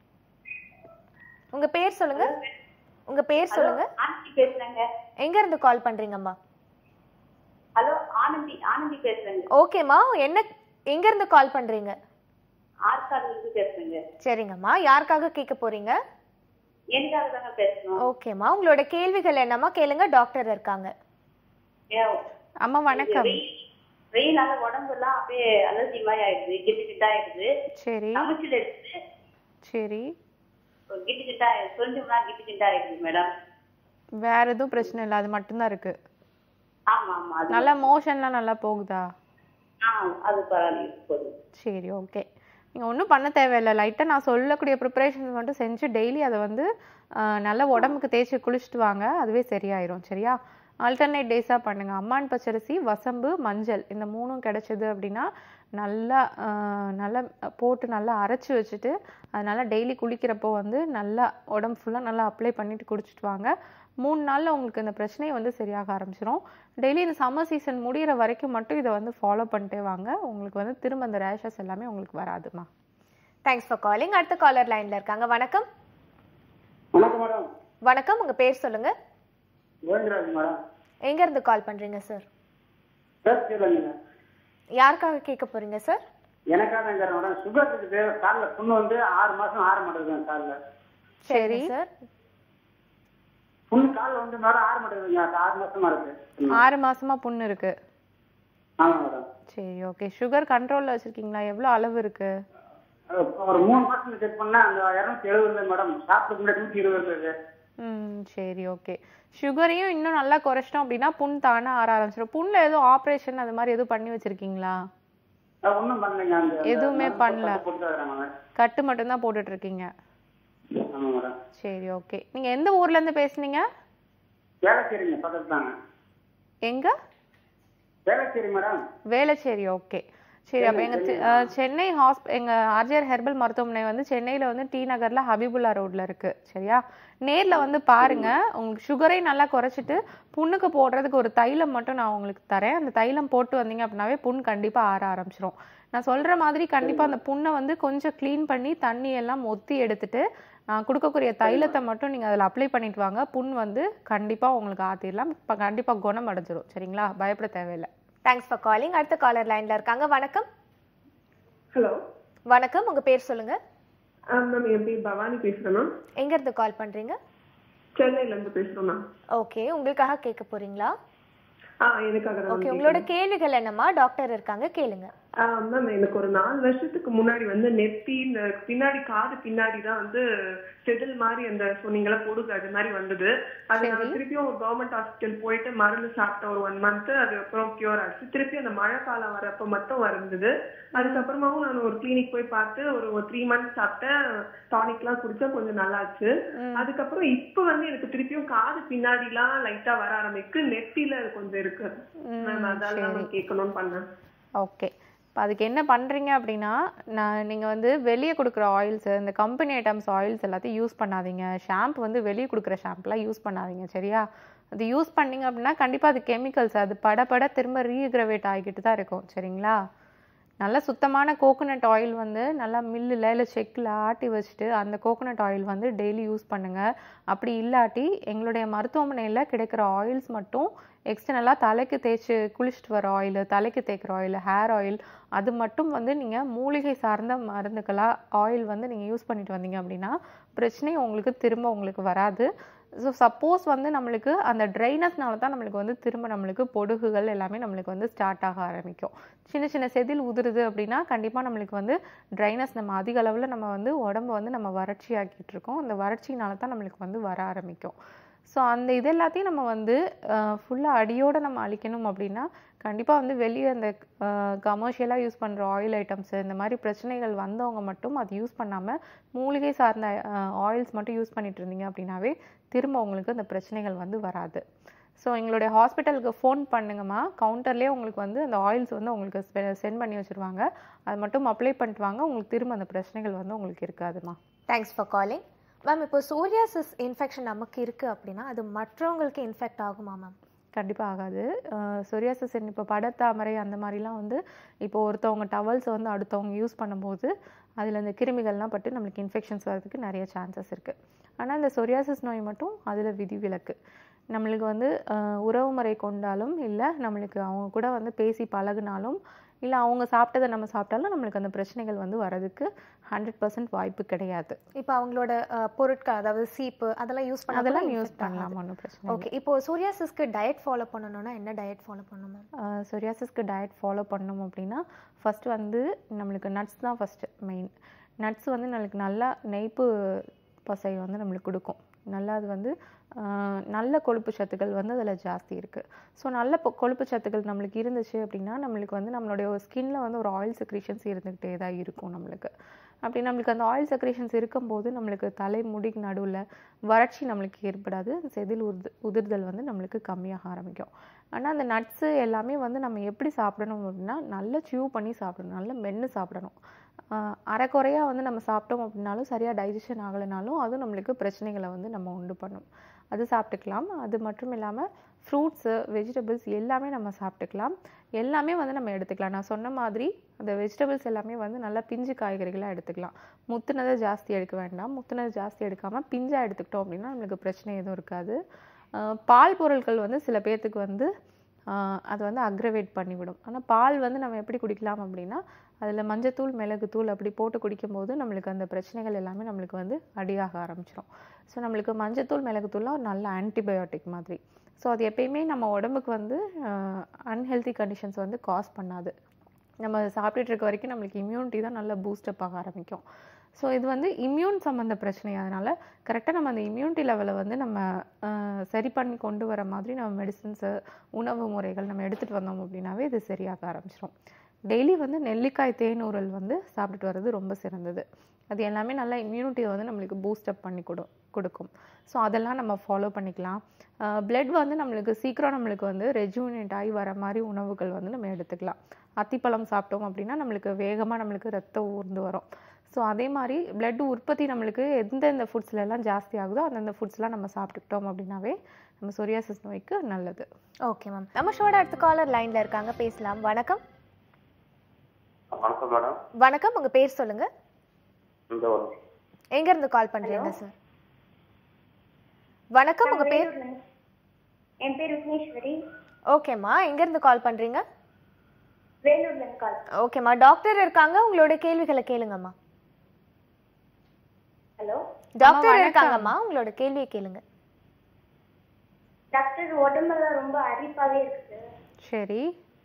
உங்க பேர் சொல்லுங்க. உங்க பேர் சொல்லுங்க. ஆனந்தி பேசுறேங்க. எங்க இருந்து கால் பண்றீங்கம்மா? ஹலோ, ஆனந்தி ஆனந்தி பேசுறேங்க. ஓகேம்மா, என்ன எங்க இருந்து கால் பண்றீங்க? ஆர்காட்ல இருந்து பேசுறேங்க. சரிங்கம்மா, யாருக்காக கேட்க போறீங்க? எனக்காக தாங்க பேசணும். ஓகேம்மா, உங்களோட கேள்விகள் என்னம்மா கேளுங்க, டாக்டர் இருக்காங்க. அம்மா வணக்கம். வெயிலால உடம்பு எல்லாம் அப்படியே அலர்ஜி மாதிரி ஆயிடுது, கிட்டு கிட்டா ஆயிடுது. சரி. சமைச்சல் எடுத்து சரி கிட்டு கிட்டா கொஞ்சம்னா கிட்டு கிட்டா ஆயிடுது மேடம். வேற எதுவும் பிரச்சனை இல்லை, அது மட்டும்தான் இருக்கு? ஆமா ஆமா. நல்லா மோஷன்லாம் நல்லா போகுதா? ஆ, அது பரவாயில்ல போகுது. சரி, ஓகே. நீங்கள் ஒன்றும் பண்ண தேவையில்லை. லைட்டாக நான் சொல்லக்கூடிய ப்ரிப்பரேஷன்ஸ் மட்டும் செஞ்சு டெய்லி அதை வந்து நல்லா உடம்புக்கு தேய்ச்சி குளிச்சுட்டு வாங்க, அதுவே சரியாயிரும். சரியா? ஆல்டர்னேட் டேஸாக பண்ணுங்கள். அம்மான் பச்சரிசி, வசம்பு, மஞ்சள் இந்த மூணும் கிடைச்சிது அப்படின்னா நல்லா நல்லா போட்டு நல்லா அரைச்சி வச்சுட்டு அதனால் டெய்லி குளிக்கிறப்போ வந்து நல்லா உடம்பு ஃபுல்லாக நல்லா அப்ளை பண்ணிவிட்டு குடிச்சிட்டு வாங்க. மூணு நாளில் உங்களுக்கு இந்த பிரச்சனையை வந்து சரியாக ஆரம்பிச்சிடும். டெய்லி இந்த சம்மர் சீசன் முடிகிற வரைக்கும் மட்டும் இதை வந்து ஃபாலோ பண்ணிட்டே வாங்க. உங்களுக்கு வந்து திரும்ப அந்த ரேஷஸ் எல்லாமே உங்களுக்கு வராதுமா. Thanks for calling. அடுத்த காலர் லைன்ல இருக்காங்க. வணக்கம். வணக்கம் மேடம். வணக்கம், உங்க பேர் சொல்லுங்க. கோவிந்தராஜ் மேடம். எங்க இருந்து கால் பண்றீங்க சார்? பேசுறீங்க. யாருக்காக கேட்க போறீங்க சார்? எனக்காக மேடம் சுகர் இருக்குது. கால்ல புண்ணு வந்து ஆறு மாசம் ஆற மாட்டேங்குது. கால்ல சரி சார். புண்ணு கால்ல வந்து மேடம் ஆற மாட்டேங்குதுங்க. ஆறு மாசமா இருக்கு. ஆறு மாசமா புண்ணு இருக்கு. ஆமா மேடம். சரி ஓகே. சுகர் கண்ட்ரோல்ல வச்சிருக்கீங்களா? எவ்வளோ அளவு இருக்கு? ஒரு மூணு மாசம் செக் பண்ணா அந்த இருநூத்தி எழுபது மேடம். சாப்பிட்டு முன்னாடி நூத்தி இருபது இருக்கு. ம் சரி ஓகே. சுகரையும் இன்னும் நல்லா குறைச்சிட்டோம் அப்படின்னா புண் தானே ஆற ஆரம்பிச்சிடும். புண்ணில் எதுவும் ஆப்ரேஷன் அது மாதிரி எதுவும் பண்ணி வச்சிருக்கீங்களா? ஒன்றும் பண்ணலைங்க. அந்த எதுவுமே பண்ணல. போட்டுக்கிறாங்க. கட்டு மட்டும்தான் போட்டுட்டு இருக்கீங்க. ஆமா மேடம். சரி ஓகே. நீங்கள் எந்த ஊர்ல இருந்து பேசுனீங்க? வேளச்சேரிங்க பக்கத்துல தாங்க. எங்க? வேளச்சேரி மேடம். வேளச்சேரி ஓகே. சரி அப்போ எங்கள் சென்னை ஹாஸ்ப எங்கள் ஆர்ஜிஆர் ஹெர்பல் மருத்துவமனை வந்து சென்னையில் வந்து டி நகரில் ஹபிபுல்லா ரோட்டில் இருக்குது. சரியா? நேரில் வந்து பாருங்கள். உங்களுக்கு சுகரை நல்லா குறைச்சிட்டு புண்ணுக்கு போடுறதுக்கு ஒரு தைலம் மட்டும் நான் உங்களுக்கு தரேன். அந்த தைலம் போட்டு வந்தீங்க அப்படின்னாவே புண் கண்டிப்பாக ஆற ஆரம்பிச்சிடும். நான் சொல்கிற மாதிரி கண்டிப்பாக அந்த புண்ணை வந்து கொஞ்சம் க்ளீன் பண்ணி தண்ணி எல்லாம் ஒத்தி எடுத்துட்டு நான் கொடுக்கக்கூடிய தைலத்தை மட்டும் நீங்கள் அதில் அப்ளை பண்ணிட்டு வாங்க. புண் வந்து கண்டிப்பாக உங்களுக்கு ஆற்றிடலாம். இப்போ கண்டிப்பாக குணம் அடைஞ்சிடும். சரிங்களா? பயப்பட தேவையில்லை. Thanks for calling. அடுத்த காலர் லைன்ல இருக்காங்க. வணக்கம். ஹலோ வணக்கம், உங்க பேர் சொல்லுங்க. மேம் என் பேர் பவானி பேசுறேன் மேம். எங்க இருந்து கால் பண்றீங்க? சென்னையில இருந்து பேசுறோம் மேம். ஓகே, உங்களுக்காக கேட்க போறீங்களா? ஆ எனக்காக தான். ஓகே, உங்களோட கேள்விகள் என்னமா? டாக்டர் இருக்காங்க, கேளுங்க. மேம் எனக்கு ஒரு நாலு வருஷத்துக்கு முன்னாடி வந்து நெத்தி இந்த பின்னாடி காது பின்னாடி தான் வந்து செதில் மாதிரி அந்த சொன்னீங்களா பொடுகு அது மாதிரி வந்தது. அது நான் திருப்பியும் ஒரு கவர்மெண்ட் ஹாஸ்பிட்டல் போயிட்டு மருந்து சாப்பிட்டேன் ஒரு ஒன் மந்த். அதுக்கப்புறம் கியூர் ஆச்சு. திருப்பி அந்த மழை காலம் வரப்ப மட்டும் வந்தது. அதுக்கப்புறமாவும் நான் ஒரு கிளினிக் போய் பார்த்து ஒரு த்ரீ மந்த்ஸ் சாப்பிட்டேன். டானிக் எல்லாம் குடிச்சா கொஞ்சம் நல்லாச்சு. அதுக்கப்புறம் இப்ப வந்து எனக்கு திருப்பியும் காது பின்னாடி எல்லாம் லைட்டா வர ஆரம்பிக்கு. நெத்தில கொஞ்சம் இருக்கு. அதான் கேட்கணும்னு பண்ணேன். ஓகே, இப்போ அதுக்கு என்ன பண்ணுறீங்க அப்படின்னா, நான் நீங்கள் வந்து வெளியே கொடுக்குற ஆயில்ஸு, இந்த கம்பெனி ஐட்டம்ஸ் ஆயில்ஸ் எல்லாத்தையும் யூஸ் பண்ணாதீங்க. ஷாம்பு வந்து வெளியே கொடுக்குற ஷாம்புலாம் யூஸ் பண்ணாதீங்க. சரியா? அது யூஸ் பண்ணிங்க அப்படின்னா கண்டிப்பாக அது கெமிக்கல்ஸ், அது பட பட திரும்ப ரீக்ரவேட் ஆகிக்கிட்டு தான் இருக்கும். சரிங்களா? நல்ல சுத்தமான கோகோனட் ஆயில் வந்து நல்லா மில்லில் இல்லை செக்கில் ஆட்டி வச்சுட்டு அந்த கோகோனட் ஆயில் வந்து டெய்லி யூஸ் பண்ணுங்கள். அப்படி இல்லாட்டி எங்களுடைய மருத்துவமனையில் கிடைக்கிற ஆயில்ஸ் மட்டும் எக்ஸ்டர்னலாக தலைக்கு தேய்ச்சி குளிச்சுட்டு வர ஆயில், தலைக்கு தேய்க்கிற ஆயில், ஹேர் ஆயில், அது மட்டும் வந்து நீங்கள் மூலிகை சார்ந்த மருந்துக்களாக ஆயில் வந்து நீங்கள் யூஸ் பண்ணிட்டு வந்தீங்க அப்படின்னா பிரச்சனை உங்களுக்கு திரும்ப உங்களுக்கு வராது. ஸோ சப்போஸ் வந்து நம்மளுக்கு அந்த ட்ரைனஸ்னால தான் நம்மளுக்கு வந்து திரும்ப நம்மளுக்கு பொடுகுகள் எல்லாமே நம்மளுக்கு வந்து ஸ்டார்ட் ஆக ஆரம்பிக்கும். சின்ன சின்ன செதில் உதிருது அப்படின்னா கண்டிப்பாக நம்மளுக்கு வந்து ட்ரைனஸ், நம்ம அதிக அளவில் நம்ம வந்து உடம்பு வந்து நம்ம வறட்சி ஆக்கிட்டு இருக்கோம். அந்த வறட்சினால தான் நம்மளுக்கு வந்து வர ஆரம்பிக்கும். ஸோ அந்த இது எல்லாத்தையும் நம்ம வந்து ஃபுல்லாக அடியோடு நம்ம அழிக்கணும் அப்படின்னா கண்டிப்பாக வந்து வெளியே அந்த கமர்ஷியலாக யூஸ் பண்ணுற ஆயில் ஐட்டம்ஸு இந்த மாதிரி பிரச்சனைகள் வந்தவங்க மட்டும் அது யூஸ் பண்ணாமல் மூலிகை சார்ந்த ஆயில்ஸ் மட்டும் யூஸ் பண்ணிட்டு இருந்தீங்க அப்படின்னாவே திரும்ப உங்களுக்கு அந்த பிரச்சனைகள் வந்து வராது. ஸோ எங்களுடைய ஹாஸ்பிட்டலுக்கு ஃபோன் பண்ணுங்கம்மா. கவுண்டர்லேயே உங்களுக்கு வந்து அந்த ஆயில்ஸ் வந்து உங்களுக்கு சென்ட் பண்ணி வச்சுருவாங்க. அது மட்டும் அப்ளை பண்ணிட்டு வாங்க. உங்களுக்கு திரும்ப அந்த பிரச்சனைகள் வந்து உங்களுக்கு இருக்காதுமா. Thanks for calling. மேம், இப்போ சோரியாசிஸ் இன்ஃபெக்ஷன் நமக்கு இருக்குது அப்படின்னா அது மற்றவங்களுக்கு இன்ஃபெக்ட் ஆகுமா மேம்? கண்டிப்பாக ஆகாது. சொரியாசிஸ் இப்போ படத்தாமரை அந்த மாதிரிலாம் வந்து இப்போ ஒருத்தவங்க டவல்ஸை வந்து அடுத்தவங்க யூஸ் பண்ணும்போது அதில் இந்த கிருமிகள்லாம் பட்டு நம்மளுக்கு இன்ஃபெக்ஷன்ஸ் வரதுக்கு நிறைய சான்சஸ் இருக்குது. ஆனால் இந்த சொரியாசிஸ் நோய் மட்டும் அதில் விதிவிலக்கு. நம்மளுக்கு வந்து உறவு முறை கொண்டாலும் இல்லை நம்மளுக்கு அவங்க கூட வந்து பேசி பழகினாலும் இல்லை அவங்க சாப்பிட்டதை நம்ம சாப்பிட்டாலும் நம்மளுக்கு அந்த பிரச்சனைகள் வந்து வரதுக்கு ஹண்ட்ரட் பர்சன்ட் வாய்ப்பு கிடையாது. இப்போ அவங்களோட பொருட்கள் அதாவது சீப்பு அதெல்லாம் யூஸ் பண்ண அதெல்லாம் யூஸ் பண்ணலாம், ஒன்றும் பிரச்சனை. ஓகே, இப்போ சோரியாசிஸ்க்கு டயட் ஃபாலோ பண்ணணும்னா என்ன டயட் ஃபாலோ பண்ணணும்? சொரியாசிஸ்க்கு டயட் ஃபாலோ பண்ணணும் அப்படின்னா ஃபஸ்ட்டு வந்து நம்மளுக்கு நட்ஸ் தான் ஃபஸ்ட்டு மெயின். நட்ஸ் வந்து நம்மளுக்கு நல்லா நெய்ப்பு பசை வந்து நம்மளுக்கு கொடுக்கும். நல்லா அது வந்து நல்ல கொழுப்பு சத்துக்கள் வந்து அதில் ஜாஸ்தி இருக்குது. ஸோ நல்ல கொழுப்பு சத்துக்கள் நம்மளுக்கு இருந்துச்சு அப்படின்னா நம்மளுக்கு வந்து நம்மளுடைய ஸ்கின்ல வந்து ஒரு ஆயில் செக்ரீஷன்ஸ் இருந்துக்கிட்டே தான் இருக்கும் நம்மளுக்கு. அப்படி நம்மளுக்கு அந்த ஆயில் செக்ரேஷன்ஸ் இருக்கும்போது நம்மளுக்கு தலைமுடிக்கு நடுவில் வறட்சி நம்மளுக்கு ஏற்படாது. செதில் உதிர் உதிர்தல் வந்து நம்மளுக்கு கம்மியாக ஆரம்பிக்கும். ஆனால் அந்த நட்ஸு எல்லாமே வந்து நம்ம எப்படி சாப்பிடணும் அப்படின்னா நல்லா சியூ பண்ணி சாப்பிடணும், நல்லா மென்று சாப்பிடணும். அரைக்குறையாக வந்து நம்ம சாப்பிட்டோம் அப்படின்னாலும் சரியாக டைஜஷன் ஆகலைனாலும் அதுவும் நம்மளுக்கு பிரச்சனைகளை வந்து நம்ம உண்டு பண்ணும். அது சாப்பிட்டுக்கலாம். அது மட்டும் இல்லாமல் ஃப்ரூட்ஸு, வெஜிடபிள்ஸ் எல்லாமே நம்ம சாப்பிட்டுக்கலாம். எல்லாமே வந்து நம்ம எடுத்துக்கலாம். நான் சொன்ன மாதிரி அந்த வெஜிடபிள்ஸ் எல்லாமே வந்து நல்லா பிஞ்சு காய்கறிகளாக எடுத்துக்கலாம். முத்துனதை ஜாஸ்தி எடுக்க வேண்டாம். முத்துனது ஜாஸ்தி எடுக்காமல் பிஞ்சாக எடுத்துக்கிட்டோம் அப்படின்னா நம்மளுக்கு பிரச்சனை எதுவும் இருக்காது. பால் பொருட்கள் வந்து சில பேர்த்துக்கு வந்து அது வந்து அக்ரவேட் பண்ணிவிடும். ஆனால் பால் வந்து நம்ம எப்படி குடிக்கலாம் அப்படின்னா அதில் மஞ்சத்தூள், மிளகுத்தூள் அப்படி போட்டு குடிக்கும்போது நம்மளுக்கு அந்த பிரச்சனைகள் எல்லாமே நம்மளுக்கு வந்து அடியாக ஆரம்பிச்சிடும். ஸோ நம்மளுக்கு மஞ்சத்தூள், மிளகுத்தூள்லாம் ஒரு நல்ல ஆன்டிபயோட்டிக் மாதிரி. ஸோ அது எப்பயுமே நம்ம உடம்புக்கு வந்து அன்ஹெல்தி கண்டிஷன்ஸ் வந்து காஸ் பண்ணாது. நம்ம சாப்பிட்டுட்டு இருக்க வரைக்கும் நம்மளுக்கு இம்யூனிட்டி தான் நல்லா பூஸ்டப் ஆக ஆரம்பிக்கும். ஸோ இது வந்து இம்யூன் சம்மந்த பிரச்சனை. அதனால் கரெக்டாக நம்ம அந்த இம்யூனிட்டி லெவலை வந்து நம்ம சரி பண்ணி கொண்டு வர மாதிரி நம்ம மெடிசன்ஸு, உணவு முறைகள் நம்ம எடுத்துகிட்டு வந்தோம் அப்படின்னாவே இது சரியாக ஆரம்பிச்சிடும். டெய்லி வந்து நெல்லிக்காய் தேனூரல் வந்து சாப்பிட்டுட்டு வர்றது ரொம்ப சிறந்தது. அது எல்லாமே நல்லா இம்யூனிட்டியை வந்து நம்மளுக்கு பூஸ்டப் பண்ணி கொடு கொடுக்கும் ஸோ அதெல்லாம் நம்ம ஃபாலோ பண்ணிக்கலாம். பிளட் வந்து நம்மளுக்கு சீக்கிரம் நம்மளுக்கு வந்து ரெஜுவினேட் ஆகி வர மாதிரி உணவுகள் வந்து நம்ம எடுத்துக்கலாம். அத்திப்பழம் சாப்பிட்டோம் அப்படின்னா நம்மளுக்கு வேகமாக நம்மளுக்கு ரத்தம் ஊர்ந்து வரும். ஸோ அதே மாதிரி பிளட் உற்பத்தி நம்மளுக்கு எந்தெந்த ஃபுட்ஸ்ல எல்லாம் ஜாஸ்தி ஆகுதோ அந்தந்த ஃபுட்ஸ்லாம் நம்ம சாப்பிட்டுக்கிட்டோம் அப்படின்னாவே நம்ம சொரியாசிஸ் நோய்க்கு நல்லது. Okay ma'am. நம்ம ஷோட அடுத்த காலர் லைன்ல இருக்காங்க, பேசலாம். வணக்கம். வணக்கம் மேடம். வணக்கம், உங்க பேர் சொல்லுங்க. எங்க இருந்து கால் பண்றீங்க சார்? வணக்கம், உங்க பேர்? என் பேர் விக்னேஸ்வரி. ஓகேம்மா, எங்க இருந்து கால் பண்றீங்க? வேலூர்ல இருந்து கால். ஓகேம்மா, டாக்டர் இருக்காங்க, உங்களோட கேள்விகளை கேளுங்கம்மா. ஹலோ டாக்டர் இருக்காங்கம்மா, உங்களோட கேள்வியை கேளுங்க. டாக்டர், உடம்பெல்லாம் ரொம்ப அரிப்பாவே இருக்கு. சரி,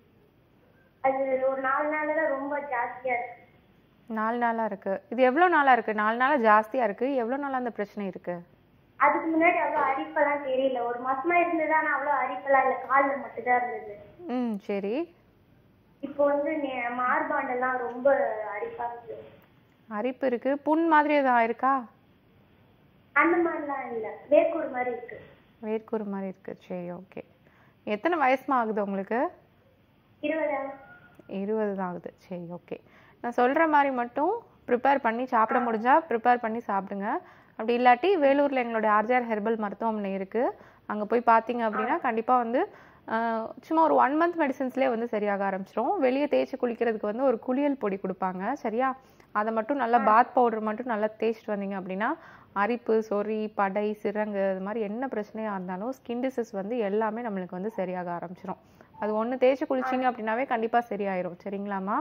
அது ஒரு நாலு நாளா ரொம்ப ஜாஸ்தியா இருக்கு. நாலு நாளா இருக்கு. இது எவ்வளவு நாளா இருக்கு? நாலு நாளா ஜாஸ்தியா இருக்கு. எவ்வளவு நாளா அந்த பிரச்சனை இருக்கு? அதுக்கு முன்னாடி அவ்வளவு அரிப்பெல்லாம் தெரியல. ஒரு மாசமா இருந்தது, ஆனா அவ்வளவு அரிப்பெல்லாம் இல்ல, கால்ல மட்டும் தான் இருந்தது. ம் சரி. இப்போ வந்து மார்பாண்டெல்லாம் ரொம்ப அரிப்பா இருக்கு. அரிப்பு இருக்கு. புண் மாதிரி ஏதாவது இருக்கா? அந்த மாதிரிலாம் இல்ல, வேர்க்கூறு மாதிரி இருக்கு. வேர்க்கூறு மாதிரி இருக்கு. சரி, ஓகே. எத்தனை வயசுமா ஆகுது உங்களுக்கு? இருபது. இருபது தான் ஆகுது. சரி, ஓகே. நான் சொல்கிற மாதிரி மட்டும் ப்ரிப்பேர் பண்ணி சாப்பிட முடிஞ்சா ப்ரிப்பேர் பண்ணி சாப்பிடுங்க. அப்படி இல்லாட்டி வேலூரில் எங்களுடைய ஆர்ஜிஆர் ஹெர்பல் மருத்துவமனை இருக்குது, அங்கே போய் பார்த்தீங்க அப்படின்னா கண்டிப்பாக வந்து சும்மா ஒரு ஒன் மந்த் மெடிசன்ஸ்லேயே வந்து சரியாக ஆரம்பிச்சிடும். வெளியே தேய்ச்சி குளிக்கிறதுக்கு வந்து ஒரு குளியல் பொடி கொடுப்பாங்க, சரியா? அதை மட்டும் நல்லா பாத் பவுடர் மட்டும் நல்லா தேய்ச்சிட்டு வந்தீங்க அப்படின்னா அரிப்பு, சொறி, படை, சிரங்கு இது மாதிரி என்ன பிரச்சனையாக இருந்தாலும் ஸ்கின் டிசீஸ் வந்து எல்லாமே நம்மளுக்கு வந்து சரியாக ஆரம்பிச்சிடும். அது ஒன்று தேய்ச்சி குளிச்சிங்க அப்படின்னாவே கண்டிப்பாக சரியாயிரும். சரிங்களாம்மா?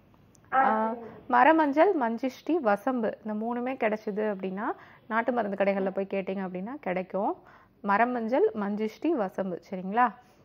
மரமஞ்சள், மஞ்சிஷ்டி, வசம்பு இந்த மூணுமே கிடைச்சிது அப்படின்னா நாட்டு மருந்து கடைகளில் போய் கேட்டிங்க அப்படின்னா கிடைக்கும். மரமஞ்சள், மஞ்சிஷ்டி, வசம்பு, சரிங்களா?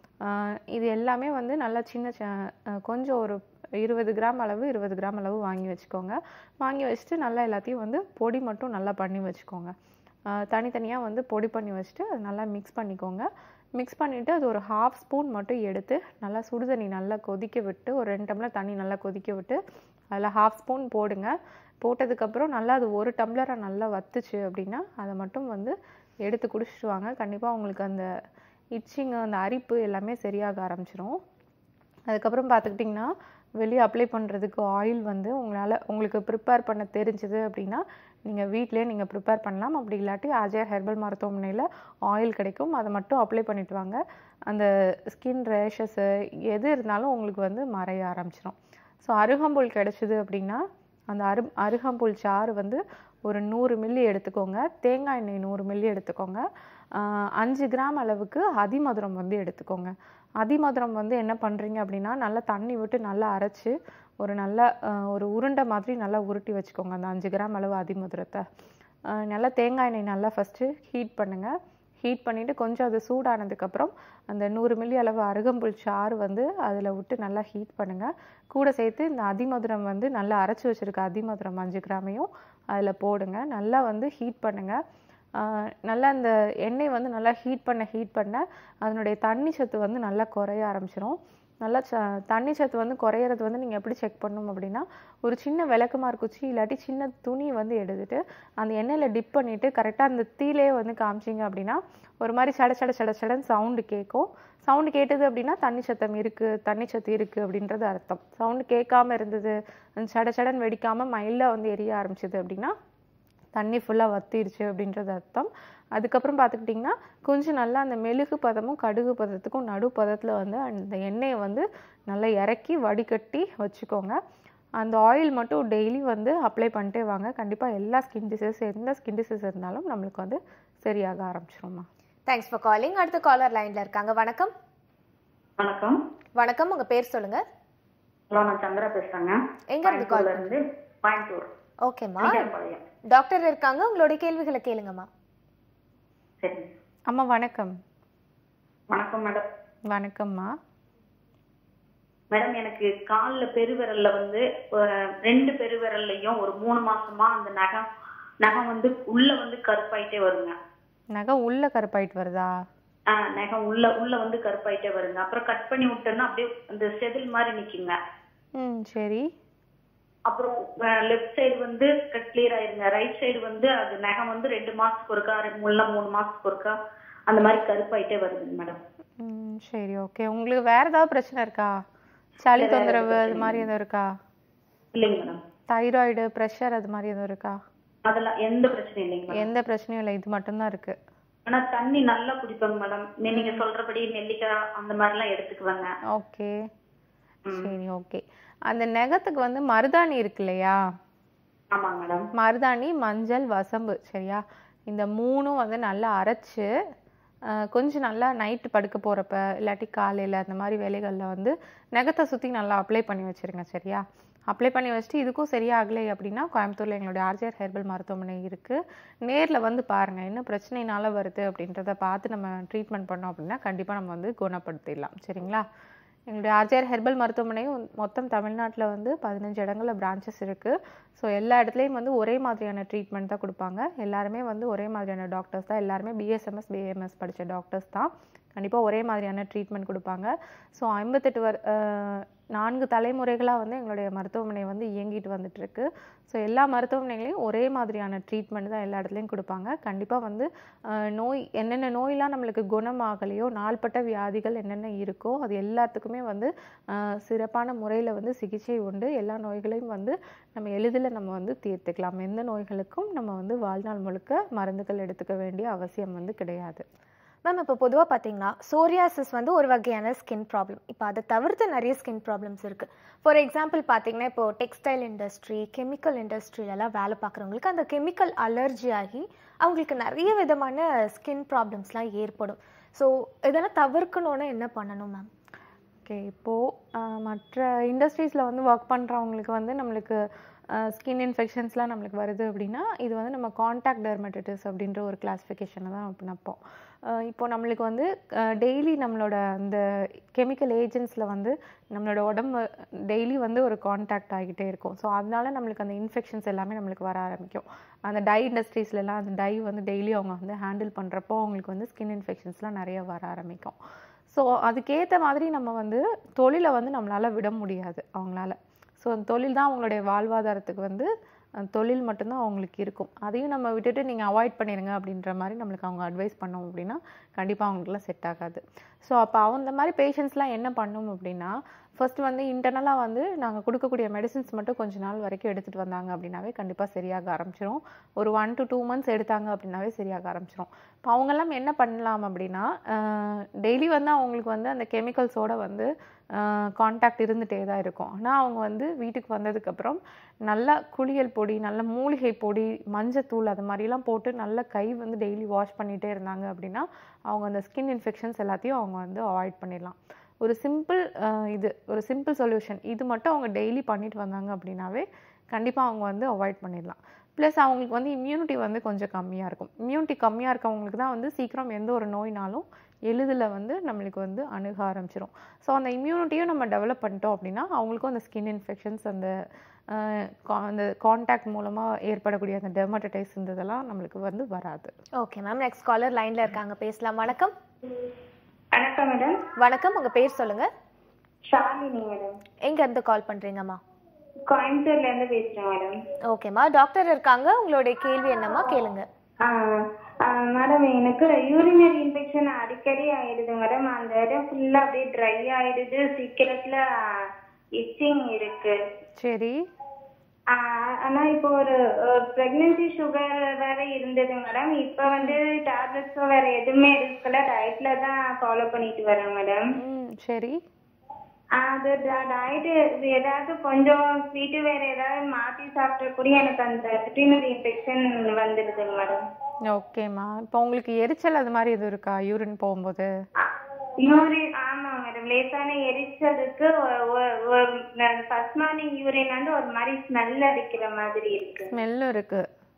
இது எல்லாமே வந்து நல்லா சின்ன கொஞ்சம் ஒரு இருபது கிராம் அளவு இருபது கிராம் அளவு வாங்கி வச்சுக்கோங்க. வாங்கி வச்சுட்டு நல்லா எல்லாத்தையும் வந்து பொடி மட்டும் நல்லா பண்ணி வச்சுக்கோங்க. தனித்தனியாக வந்து பொடி பண்ணி வச்சுட்டு அது நல்லா மிக்ஸ் பண்ணிக்கோங்க. மிக்ஸ் பண்ணிவிட்டு அது ஒரு ஹாஃப் ஸ்பூன் மட்டும் எடுத்து நல்லா சுடுதண்ணி நல்லா கொதிக்க விட்டு, ஒரு ரெண்டு டம்ளர் தண்ணி நல்லா கொதிக்க விட்டு அதில் ஹாஃப் ஸ்பூன் போடுங்க. போட்டதுக்கப்புறம் நல்லா அது ஒரு டம்ளரை நல்லா வத்துச்சு அப்படின்னா அதை மட்டும் வந்து எடுத்து குடிச்சிட்டு வாங்க. கண்டிப்பாக உங்களுக்கு அந்த இச்சிங், அந்த அரிப்பு எல்லாமே சரியாக ஆரம்பிச்சிடும். அதுக்கப்புறம் பார்த்துக்கிட்டிங்கன்னா வெளியே அப்ளை பண்ணுறதுக்கு ஆயில் வந்து உங்களால் உங்களுக்கு ப்ரிப்பேர் பண்ண தெரிஞ்சுது அப்படின்னா நீங்கள் வீட்டிலே நீங்கள் ப்ரிப்பேர் பண்ணலாம். அப்படி இல்லாட்டி ஆர்ஜிஆர் ஹெர்பல் மருத்துவமனையில் ஆயில் கிடைக்கும், அதை மட்டும் அப்ளை பண்ணிட்டு வாங்க. அந்த ஸ்கின் ரேஷஸ்ஸு எது இருந்தாலும் உங்களுக்கு வந்து மறைய ஆரம்பிச்சிடும். ஸோ அருகம்புல் கிடச்சிது அப்படின்னா அந்த அரு அருகம்புல் சாறு வந்து ஒரு நூறு மில்லி எடுத்துக்கோங்க. தேங்காய் எண்ணெய் நூறு மில்லி எடுத்துக்கோங்க. அஞ்சு கிராம் அளவுக்கு அதிமதுரம் வந்து எடுத்துக்கோங்க. அதிமதுரம் வந்து என்ன பண்ணுறீங்க அப்படின்னா நல்லா தண்ணி விட்டு நல்லா அரைச்சி ஒரு நல்ல ஒரு உருண்டை மாதிரி நல்லா உருட்டி வச்சுக்கோங்க. அந்த அஞ்சு கிராம் அளவு அதிமதுரத்தை நல்லா தேங்காய் எண்ணெய் நல்லா ஃபஸ்ட்டு ஹீட் பண்ணுங்கள். ஹீட் பண்ணிவிட்டு கொஞ்சம் அது சூடானதுக்கப்புறம் அந்த நூறு மில்லி அளவு அருகம்புல் சாறு வந்து அதில் விட்டு நல்லா ஹீட் பண்ணுங்கள். கூட சேர்த்து இந்த அதிமதுரம் வந்து நல்லா அரைச்சி வச்சுருக்க அதிமதுரம் அஞ்சு கிராமையும் அதில் போடுங்க. நல்லா வந்து ஹீட் பண்ணுங்கள். நல்லா அந்த எண்ணெய் வந்து நல்லா ஹீட் பண்ண ஹீட் பண்ண அதனுடைய தண்ணி சத்து வந்து நல்லா குறைய ஆரம்பிச்சிடும். நல்லா ச தண்ணி சத்து வந்து குறையிறது வந்து நீங்கள் எப்படி செக் பண்ணணும் அப்படின்னா ஒரு சின்ன விளக்குமாறு குச்சி இல்லாட்டி சின்ன துணி வந்து எடுத்துகிட்டு அந்த எண்ணெயில் டிப் பண்ணிவிட்டு கரெக்டாக அந்த தீலையே வந்து காமிச்சிங்க அப்படின்னா ஒரு மாதிரி சட சட சட சடன்னு சவுண்டு கேட்கும். சவுண்டு கேட்டது அப்படின்னா தண்ணி சத்தம் இருக்குது, தண்ணி சத்து இருக்குது அப்படின்றது அர்த்தம். சவுண்டு கேட்காம இருந்தது, அந்த சட சடன் வெடிக்காமல் மைல்டாக வந்து எரிய ஆரம்பிச்சிது அப்படின்னா தண்ணி ஃபுல்லாக வத்திடுச்சு அப்படின்றது அர்த்தம். அதுக்கப்புறம் பார்த்துக்கிட்டிங்கன்னா கொஞ்சம் நல்லா அந்த மெழுகு பதமும் கடுகு பதத்துக்கும் நடு பதத்தில் வந்து அந்த எண்ணெயை வந்து நல்லா இறக்கி வடிகட்டி வச்சுக்கோங்க. அந்த ஆயில் மட்டும் டெய்லி வந்து அப்ளை பண்ணிட்டே வாங்க. கண்டிப்பாக எல்லா ஸ்கின் டிசீஸ் எந்த ஸ்கின் டிசீஸ் இருந்தாலும் நம்மளுக்கு வந்து சரியாக ஆரம்பிச்சிரும்மா. Thanks for calling. அடுத்த காலர் லைன்ல இருக்காங்க. வணக்கம். வணக்கம். வணக்கம், உங்க பேர் சொல்லுங்க. ஹலோ, நான் சந்திரா பேசுறேங்க. எங்க இருந்து கால் இருந்து? கோயம்புத்தூர். ஓகேம்மா, டாக்டர் இருக்காங்க, உங்களுடைய கேள்விகளை கேளுங்கம்மா. சரி அம்மா. வணக்கம். வணக்கம் மேடம். வணக்கம்மா. மேடம், எனக்கு கால்ல பெருவிரல்ல வந்து ரெண்டு பெருவிரல்லையும் ஒரு மூணு மாசமா அந்த நகம் நகம் வந்து உள்ள வந்து கருப்பாயிட்டே வருங்க. நகம் உள்ள கருப்பாயிட்டு வருதா? ஆஹ் நகம் உள்ள உள்ள வந்து கருப்பாயிட்டே வருங்க. அப்புறம் கட் பண்ணி விட்டோம்னா அப்படியே அந்த செதில் மாதிரி நிக்குங்க. ம் சரி. அப்புறம் லெஃப்ட் சைடு வந்து கிளியர் ஆயிருங்க. ரைட் சைடு வந்து அது நகம் வந்து ரெண்டு மாசத்துக்கு ஒருக்கா உள்ள மூணு மாசத்துக்கு ஒருக்கா அந்த மாதிரி கருப்பாயிட்டே வருதுங்க மேடம். ம் சரி, ஓகே. உங்களுக்கு வேற ஏதாவது பிரச்சனை இருக்கா? சளி தொந்தரவு அது மாதிரி எதுவும் இருக்கா? இல்லைங்க மேடம். தைராய்டு, பிரஷர் அது மாதிரி எதுவும் இருக்கா? அதெல்லாம் எந்த பிரச்சனையும் இல்லைங்க. எந்த பிரச்சனையும் இல்லை, இது மட்டும்தான் இருக்கு. ஆனா தண்ணி நல்லா குடிப்பாங்க மேடம். நீங்க சொல்றபடி நெல்லிக்காய் அந்த மாதிரி எல்லாம் எடுத்துக்குவாங்க. ஓகே சரி, ஓகே. அந்த நகத்துக்கு வந்து மருதாணி இருக்கு இல்லையா? ஆமாங்க மேடம். மருதாணி, மஞ்சள், வசம்பு, சரியா? இந்த மூணும் வந்து நல்லா அரைச்சு கொஞ்சம் நல்லா நைட்டு படுக்க போகிறப்ப இல்லாட்டி காலையில் அந்த மாதிரி வேலைகளில் வந்து நகத்தை சுற்றி நல்லா அப்ளை பண்ணி வச்சுருங்க, சரியா? அப்ளை பண்ணி வச்சுட்டு இதுக்கும் சரியாகலை அப்படின்னா கோயம்புத்தூரில் எங்களுடைய ஆர்ஜிஆர் ஹெர்பல் மருத்துவமனை இருக்குது. நேரில் வந்து பாருங்கள் என்ன பிரச்சனைனால வருது அப்படின்றத பார்த்து நம்ம ட்ரீட்மெண்ட் பண்ணோம் அப்படின்னா கண்டிப்பாக நம்ம வந்து குணப்படுத்திடலாம், சரிங்களா? எங்களுடைய ஆர்ஜிஆர் ஹெர்பல் மருத்துவமனையும் மொத்தம் தமிழ்நாட்டில் வந்து பதினஞ்சு இடங்களில் பிரான்ச்சஸ் இருக்குது. ஸோ எல்லா இடத்துலையும் வந்து ஒரே மாதிரியான ட்ரீட்மெண்ட் தான் கொடுப்பாங்க. எல்லாருமே வந்து ஒரே மாதிரியான டாக்டர்ஸ் தான். எல்லாருமே பிஎஸ்எம்எஸ் பிஏஎம்எஸ் படித்த டாக்டர்ஸ் தான். கண்டிப்பாக ஒரே மாதிரியான ட்ரீட்மெண்ட் கொடுப்பாங்க. ஸோ ஐம்பத்தெட்டு வர் நான்கு தலைமுறைகளாக வந்து எங்களுடைய மருத்துவமனை வந்து இயங்கிட்டு வந்துட்டுருக்கு. ஸோ எல்லா மருத்துவமனைகளையும் ஒரே மாதிரியான ட்ரீட்மெண்ட் தான் எல்லா இடத்துலையும் கொடுப்பாங்க. கண்டிப்பாக வந்து நோய் என்னென்ன நோயெலாம் நம்மளுக்கு குணமாகலையோ, நாள்பட்ட வியாதிகள் என்னென்ன இருக்கோ அது எல்லாத்துக்குமே வந்து சிறப்பான முறையில் வந்து சிகிச்சை உண்டு. எல்லா நோய்களையும் வந்து நம்ம எளிதில் நம்ம வந்து தீர்த்துக்கலாம். எந்த நோய்களுக்கும் நம்ம வந்து வாழ்நாள் முழுக்க மருந்துகள் எடுத்துக்க வேண்டிய அவசியம் வந்து கிடையாது. மேம், இப்போ பொதுவாக பார்த்தீங்கன்னா சோரியாசிஸ் வந்து ஒரு வகையான ஸ்கின் ப்ராப்ளம். இப்போ அதை தவிர்த்து நிறைய ஸ்கின் ப்ராப்ளம்ஸ் இருக்குது. ஃபார் எக்ஸாம்பிள் பார்த்தீங்கன்னா இப்போ டெக்ஸ்டைல் இண்டஸ்ட்ரி, கெமிக்கல் இண்டஸ்ட்ரியிலலாம் வேலை பார்க்குறவங்களுக்கு அந்த கெமிக்கல் அலர்ஜி ஆகி அவங்களுக்கு நிறைய விதமான ஸ்கின் ப்ராப்ளம்ஸ்லாம் ஏற்படும். ஸோ இதெல்லாம் தவிர்க்கணுன்னு என்ன பண்ணணும் மேம்? ஓகே, இப்போது மற்ற இண்டஸ்ட்ரீஸில் வந்து ஒர்க் பண்ணுறவங்களுக்கு வந்து நம்மளுக்கு ஸ்கின் இன்ஃபெக்ஷன்ஸ்லாம் நம்மளுக்கு வருது அப்படின்னா இது வந்து நம்ம கான்டாக்ட் டெர்மடைட்டிஸ் அப்படின்ற ஒரு கிளாஸிஃபிகேஷனை தான் இப்போ நப்போம். இப்போ நம்மளுக்கு வந்து டெய்லி நம்மளோட அந்த கெமிக்கல் ஏஜென்ட்ஸில் வந்து நம்மளோட உடம்பு டெய்லி வந்து ஒரு கான்டாக்ட் ஆகிட்டே இருக்கும். ஸோ அதனால நம்மளுக்கு அந்த இன்ஃபெக்ஷன்ஸ் எல்லாமே நம்மளுக்கு வர ஆரம்பிக்கும். அந்த டை இண்டஸ்ட்ரீஸ்லாம் அந்த டை வந்து டெய்லி அவங்க வந்து ஹேண்டில் பண்ணுறப்போ அவங்களுக்கு வந்து ஸ்கின் இன்ஃபெக்ஷன்ஸ்லாம் நிறைய வர ஆரம்பிக்கும். ஸோ அதுக்கேற்ற மாதிரி நம்ம வந்து தொழிலை வந்து நம்மளால் விட முடியாது அவங்களால. ஸோ அந்த தொழில் தான் அவங்களுடைய வாழ்வாதாரத்துக்கு வந்து தொழில் மட்டும்தான் அவங்களுக்கு இருக்கும். அதையும் நம்ம விட்டுட்டு நீங்கள் அவாய்ட் பண்ணிடுங்க அப்படின்ற மாதிரி நம்மளுக்கு அவங்க அட்வைஸ் பண்ணோம் அப்படின்னா கண்டிப்பாக அவங்களுக்குலாம் செட் ஆகாது. ஸோ அப்போ அந்த மாதிரி பேஷண்ட்ஸ்லாம் என்ன பண்ணணும் அப்படின்னா ஃபர்ஸ்ட் வந்து இன்டர்னலாக வந்து நாங்கள் கொடுக்கக்கூடிய மெடிசின்ஸ் மட்டும் கொஞ்ச நாள் வரைக்கும் எடுத்துகிட்டு வந்தாங்க அப்படின்னாவே கண்டிப்பாக சரியாக ஆரம்பிச்சிடும். ஒரு ஒன் டு டூ மந்த்ஸ் எடுத்தாங்க அப்படின்னாவே சரியாக ஆரம்பிச்சிடும். இப்போ அவங்கெல்லாம் என்ன பண்ணலாம் அப்படின்னா டெய்லி வந்து அவங்களுக்கு வந்து அந்த கெமிக்கல்ஸோட வந்து கான்டாக்ட் இருந்துகிட்டே தான் இருக்கும். ஆனால் அவங்க வந்து வீட்டுக்கு வந்ததுக்கப்புறம் நல்லா குளியல் பொடி, நல்ல மூலிகை பொடி, மஞ்சத்தூள் அது மாதிரிலாம் போட்டு நல்ல கை வந்து டெய்லி வாஷ் பண்ணிகிட்டே இருந்தாங்க அப்படின்னா அவங்க அந்த ஸ்கின் இன்ஃபெக்ஷன்ஸ் எல்லாத்தையும் அவங்க வந்து அவாய்ட் பண்ணிடலாம். ஒரு சிம்பிள் இது ஒரு சிம்பிள் சொல்யூஷன் இது மட்டும் அவங்க டெய்லி பண்ணிட்டு வந்தாங்க அப்படின்னாவே கண்டிப்பாக அவங்க வந்து அவாய்ட் பண்ணிடலாம். ப்ளஸ் அவங்களுக்கு வந்து இம்யூனிட்டி வந்து கொஞ்சம் கம்மியாக இருக்கும். இம்யூனிட்டி கம்மியாக இருக்கவங்களுக்கு தான் வந்து சீக்கிரம் எந்த ஒரு நோயினாலும் எளிதில் வந்து நம்மளுக்கு வந்து அணுக ஆரம்பிச்சிடும். ஸோ அந்த இம்யூனிட்டியும் நம்ம டெவலப் பண்ணிட்டோம் அப்படின்னா அவங்களுக்கும் அந்த ஸ்கின் இன்ஃபெக்ஷன்ஸ் அந்த அந்த கான்டாக்ட் மூலமாக ஏற்படக்கூடிய அந்த டெர்மடைட்டிஸ் இதெல்லாம் நம்மளுக்கு வந்து வராது. ஓகே மேம், நெக்ஸ்ட் காலர் லைனில் இருக்காங்க, பேசலாம். வணக்கம். வணக்கம் மேடம். வணக்கம், உங்கள் பேர் சொல்லுங்கள். ஷாலினி மேடம். எங்கேருந்து கால் பண்ணுறீங்கம்மா? கோயம்புத்தூர்ல இருந்து பேசுறேன் மேடம். ஓகேம்மா, டாக்டர் இருக்காங்க, உங்களுடைய கேள்வி என்னம்மா கேளுங்க. மேடம், எனக்கு யூரினரி இன்ஃபெக்ஷன் அடிக்கடி ஆயிடுது மேடம். அந்த இடம் ஃபுல்லா அப்படியே ட்ரை ஆயிடுது. சீக்கிரத்துல இச்சிங் இருக்கு. சரி, ஆஹ் ஆனா இப்போ ஒரு பிரெக்னன்சி சுகர் வேற இருந்தது மேடம். இப்ப வந்து டேப்லெட்ஸோ வேற எதுவுமே இருக்கல, டயட்ல தான் ஃபாலோ பண்ணிட்டு வரேன் மேடம். ம் சரி. அது டயட் ஏதாவது கொஞ்சம் ஸ்வீட்டு வேற ஏதாவது மாத்தி சாப்பிட்ட கூட எனக்கு அந்த யூரினரி இன்ஃபெக்ஷன் வந்துடுதுங்க மேடம். ஓகேம்மா. இப்போ உங்களுக்கு எரிச்சல் அது மாதிரி எதுவும் இருக்கா யூரின் போகும்போது? யூரின் ஆமா மேடம், லேசான எரிச்சல் இருக்கு. ஃபர்ஸ்ட் மார்னிங் யூரின் வந்து ஒரு மாதிரி ஸ்மெல் அடிக்கிற மாதிரி இருக்கு. ஸ்மெல்லும் இருக்கு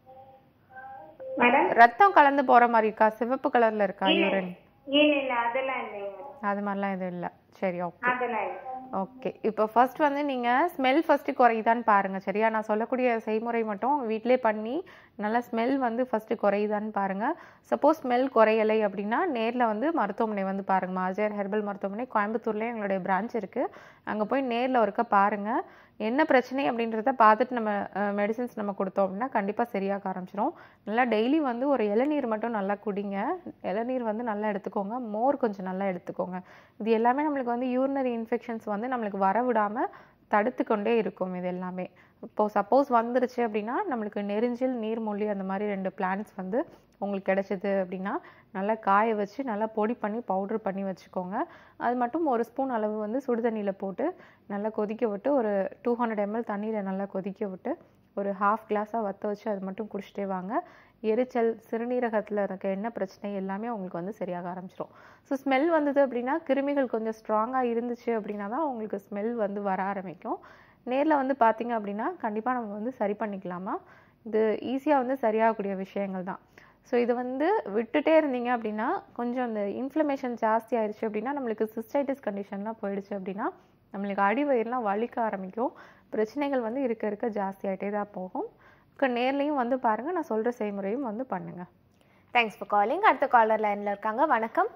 மேடம். ரத்தம் கலந்து போற மாதிரி இருக்கா? சிவப்பு கலர்ல இருக்கா யூரின்? இல்ல இல்ல அதெல்லாம் இல்லைங்க. அது மாதிரிலாம் எதுவும் இல்லை. சரி ஓகே. அதெல்லாம் இல்லை. ஓகே. இப்போ ஃபர்ஸ்ட் வந்து நீங்கள் ஸ்மெல் ஃபஸ்ட்டு குறையுதான்னு பாருங்கள். சரியா? நான் சொல்லக்கூடிய செய்முறை மட்டும் உங்கள் வீட்டிலே பண்ணி நல்லா ஸ்மெல் வந்து ஃபஸ்ட்டு குறையுதான்னு பாருங்கள். சப்போஸ் ஸ்மெல் குறையலை அப்படின்னா நேரில் வந்து மருத்துவமனை வந்து பாருங்கள். மாஜர் ஹெர்பல் மருத்துவமனை கோயம்புத்தூர்லேயே எங்களுடைய பிரான்ச் இருக்குது. அங்கே போய் நேரில் ஒருக்க பாருங்கள். என்ன பிரச்சனை அப்படின்றத பார்த்துட்டு நம்ம மெடிசின்ஸ் நம்ம கொடுத்தோம் அப்படின்னா கண்டிப்பாக சரியாக ஆரம்பிச்சிடும். நல்லா டெய்லி வந்து ஒரு இளநீர் மட்டும் நல்லா குடிங்க. இளநீர் வந்து நல்லா எடுத்துக்கோங்க. மோர் கொஞ்சம் நல்லா எடுத்துக்கோங்க. இது எல்லாமே நம்மளுக்கு வந்து யூரினரி இன்ஃபெக்ஷன்ஸ் வந்து நம்மளுக்கு வர விடாமல் தடுத்து கொண்டே இருக்கும். இது எல்லாமே இப்போது சப்போஸ் வந்துருச்சு அப்படின்னா நம்மளுக்கு நெரிஞ்சில் நீர்மூழ்கி அந்த மாதிரி ரெண்டு பிளான்ட்ஸ் வந்து உங்களுக்கு கிடைச்சிது அப்படின்னா நல்லா காய வச்சு நல்லா பொடி பண்ணி பவுட்ரு பண்ணி வச்சுக்கோங்க. அது மட்டும் ஒரு ஸ்பூன் அளவு வந்து சுடு தண்ணியில் போட்டு நல்லா கொதிக்க விட்டு ஒரு டூ ஹண்ட்ரட் எம்எல் தண்ணியில் நல்லா கொதிக்க விட்டு ஒரு ஹாஃப் கிளாஸாக வற்ற வச்சு அது மட்டும் குடிச்சிட்டே வாங்க. எரிச்சல் சிறுநீரகத்தில் இருக்க என்ன பிரச்சனை எல்லாமே உங்களுக்கு வந்து சரியாக ஆரம்பிச்சிடும். ஸோ ஸ்மெல் வந்தது அப்படின்னா கிருமிகள் கொஞ்சம் ஸ்ட்ராங்காக இருந்துச்சு அப்படின்னா தான் உங்களுக்கு ஸ்மெல் வந்து வர ஆரம்பிக்கும். நேரில் வந்து பார்த்திங்க அப்படின்னா கண்டிப்பாக நம்ம வந்து சரி பண்ணிக்கலாமா. இது ஈஸியாக வந்து சரியாகக்கூடிய விஷயங்கள் தான். ஸோ இது வந்து விட்டுட்டே இருந்தீங்க அப்படின்னா கொஞ்சம் அந்த இன்ஃப்ளமேஷன் ஜாஸ்தி ஆயிடுச்சு அப்படின்னா நம்மளுக்கு சிஸ்டைட்டிஸ் கண்டிஷன்லாம் போயிடுச்சு அப்படின்னா நம்மளுக்கு அடிவயிறுலாம் வலிக்க ஆரம்பிக்கும். பிரச்சனைகள் வந்து இருக்க இருக்க ஜாஸ்தி ஆகிட்டே தான் போகும். நேர்லையும் வந்து பாருங்க, நான் சொல்ற செய்முறையும் வந்து பண்ணுங்க. Thanks for calling. அடுத்த காலர் லைன்ல இருக்காங்க. வணக்கம்.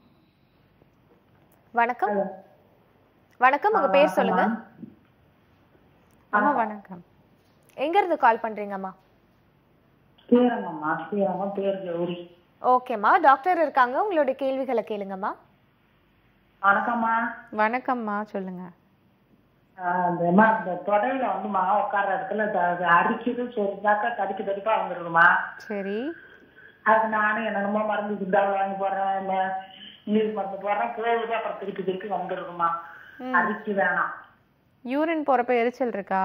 வணக்கம். வணக்கம், உங்க பேர் சொல்லுங்க. அம்மா வணக்கம். எங்க இருந்து கால் பண்றீங்கம்மா? ஸ்ரீரங்கம்மா. ஸ்ரீரங்கம், பேர் கௌரி. ஓகேம்மா, டாக்டர் இருக்காங்க, உங்களோட கேள்விகளை கேளுங்கம்மா. வணக்கம்மா. வணக்கம்மா, சொல்லுங்க. இந்த தொடையில வந்துமா உட்கார்ற இடத்துல அரிக்குது, சரிதாக்கா தடிக்கு தடிப்பா வந்துருக்குமா. சரி. அது நானும் என்னென்னமோ மருந்து சிந்தாவில் வாங்கி போடுறேன், இங்கிலீஷ் மருந்து போடுறேன், போகுது, அப்புறம் திருப்பி திருப்பி வந்துருக்குமா. அரிக்கு வேணாம். யூரின் போறப்ப எரிச்சல் இருக்கா?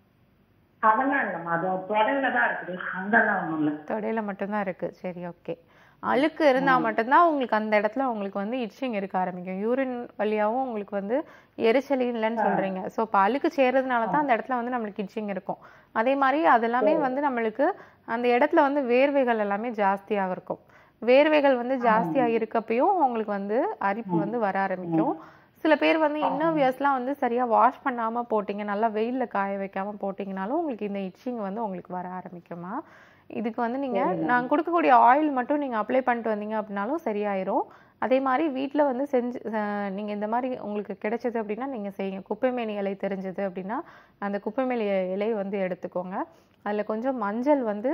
அதெல்லாம் இல்லம்மா, அது தொடையில தான் இருக்குது, அங்கெல்லாம் ஒண்ணும் இல்லை. தொடையில மட்டும்தான் இருக்கு. சரி ஓகே. அழுக்கு இருந்தா மட்டும்தான் உங்களுக்கு அந்த இடத்துல உங்களுக்கு வந்து இச்சிங் இருக்க ஆரம்பிக்கும். யூரின் வழியாவும் உங்களுக்கு வந்து எரிச்சல் இல்லைன்னு சொல்றீங்க. ஸோ இப்போ அழுக்கு சேர்றதுனால தான் அந்த இடத்துல வந்து நம்மளுக்கு இச்சிங் இருக்கும். அதே மாதிரி அதெல்லாமே வந்து நம்மளுக்கு அந்த இடத்துல வந்து வேர்வைகள் எல்லாமே ஜாஸ்தியாக இருக்கும். வேர்வைகள் வந்து ஜாஸ்தியாக இருக்கப்பையும் உங்களுக்கு வந்து அரிப்பு வந்து வர ஆரம்பிக்கும். சில பேர் வந்து இன்னர்வியர்ஸ்லாம் வந்து சரியாக வாஷ் பண்ணாமல் போட்டிங்க, நல்லா வெயிலில் காய வைக்காமல் போட்டிங்கனாலும் உங்களுக்கு இந்த இச்சிங் வந்து உங்களுக்கு வர ஆரம்பிக்குமா. இதுக்கு வந்து நீங்கள் நாங்கள் கொடுக்கக்கூடிய ஆயில் மட்டும் நீங்கள் அப்ளை பண்ணிட்டு வந்தீங்க அப்படின்னாலும் சரியாயிரும். அதே மாதிரி வீட்டில் வந்து செஞ்சு நீங்கள் இந்த மாதிரி உங்களுக்கு கிடைச்சது அப்படின்னா நீங்கள் செய்யுங்க. குப்பைமேனி இலை தெரிஞ்சது அப்படின்னா அந்த குப்பைமேனி இலையை வந்து எடுத்துக்கோங்க. அதில் கொஞ்சம் மஞ்சள் வந்து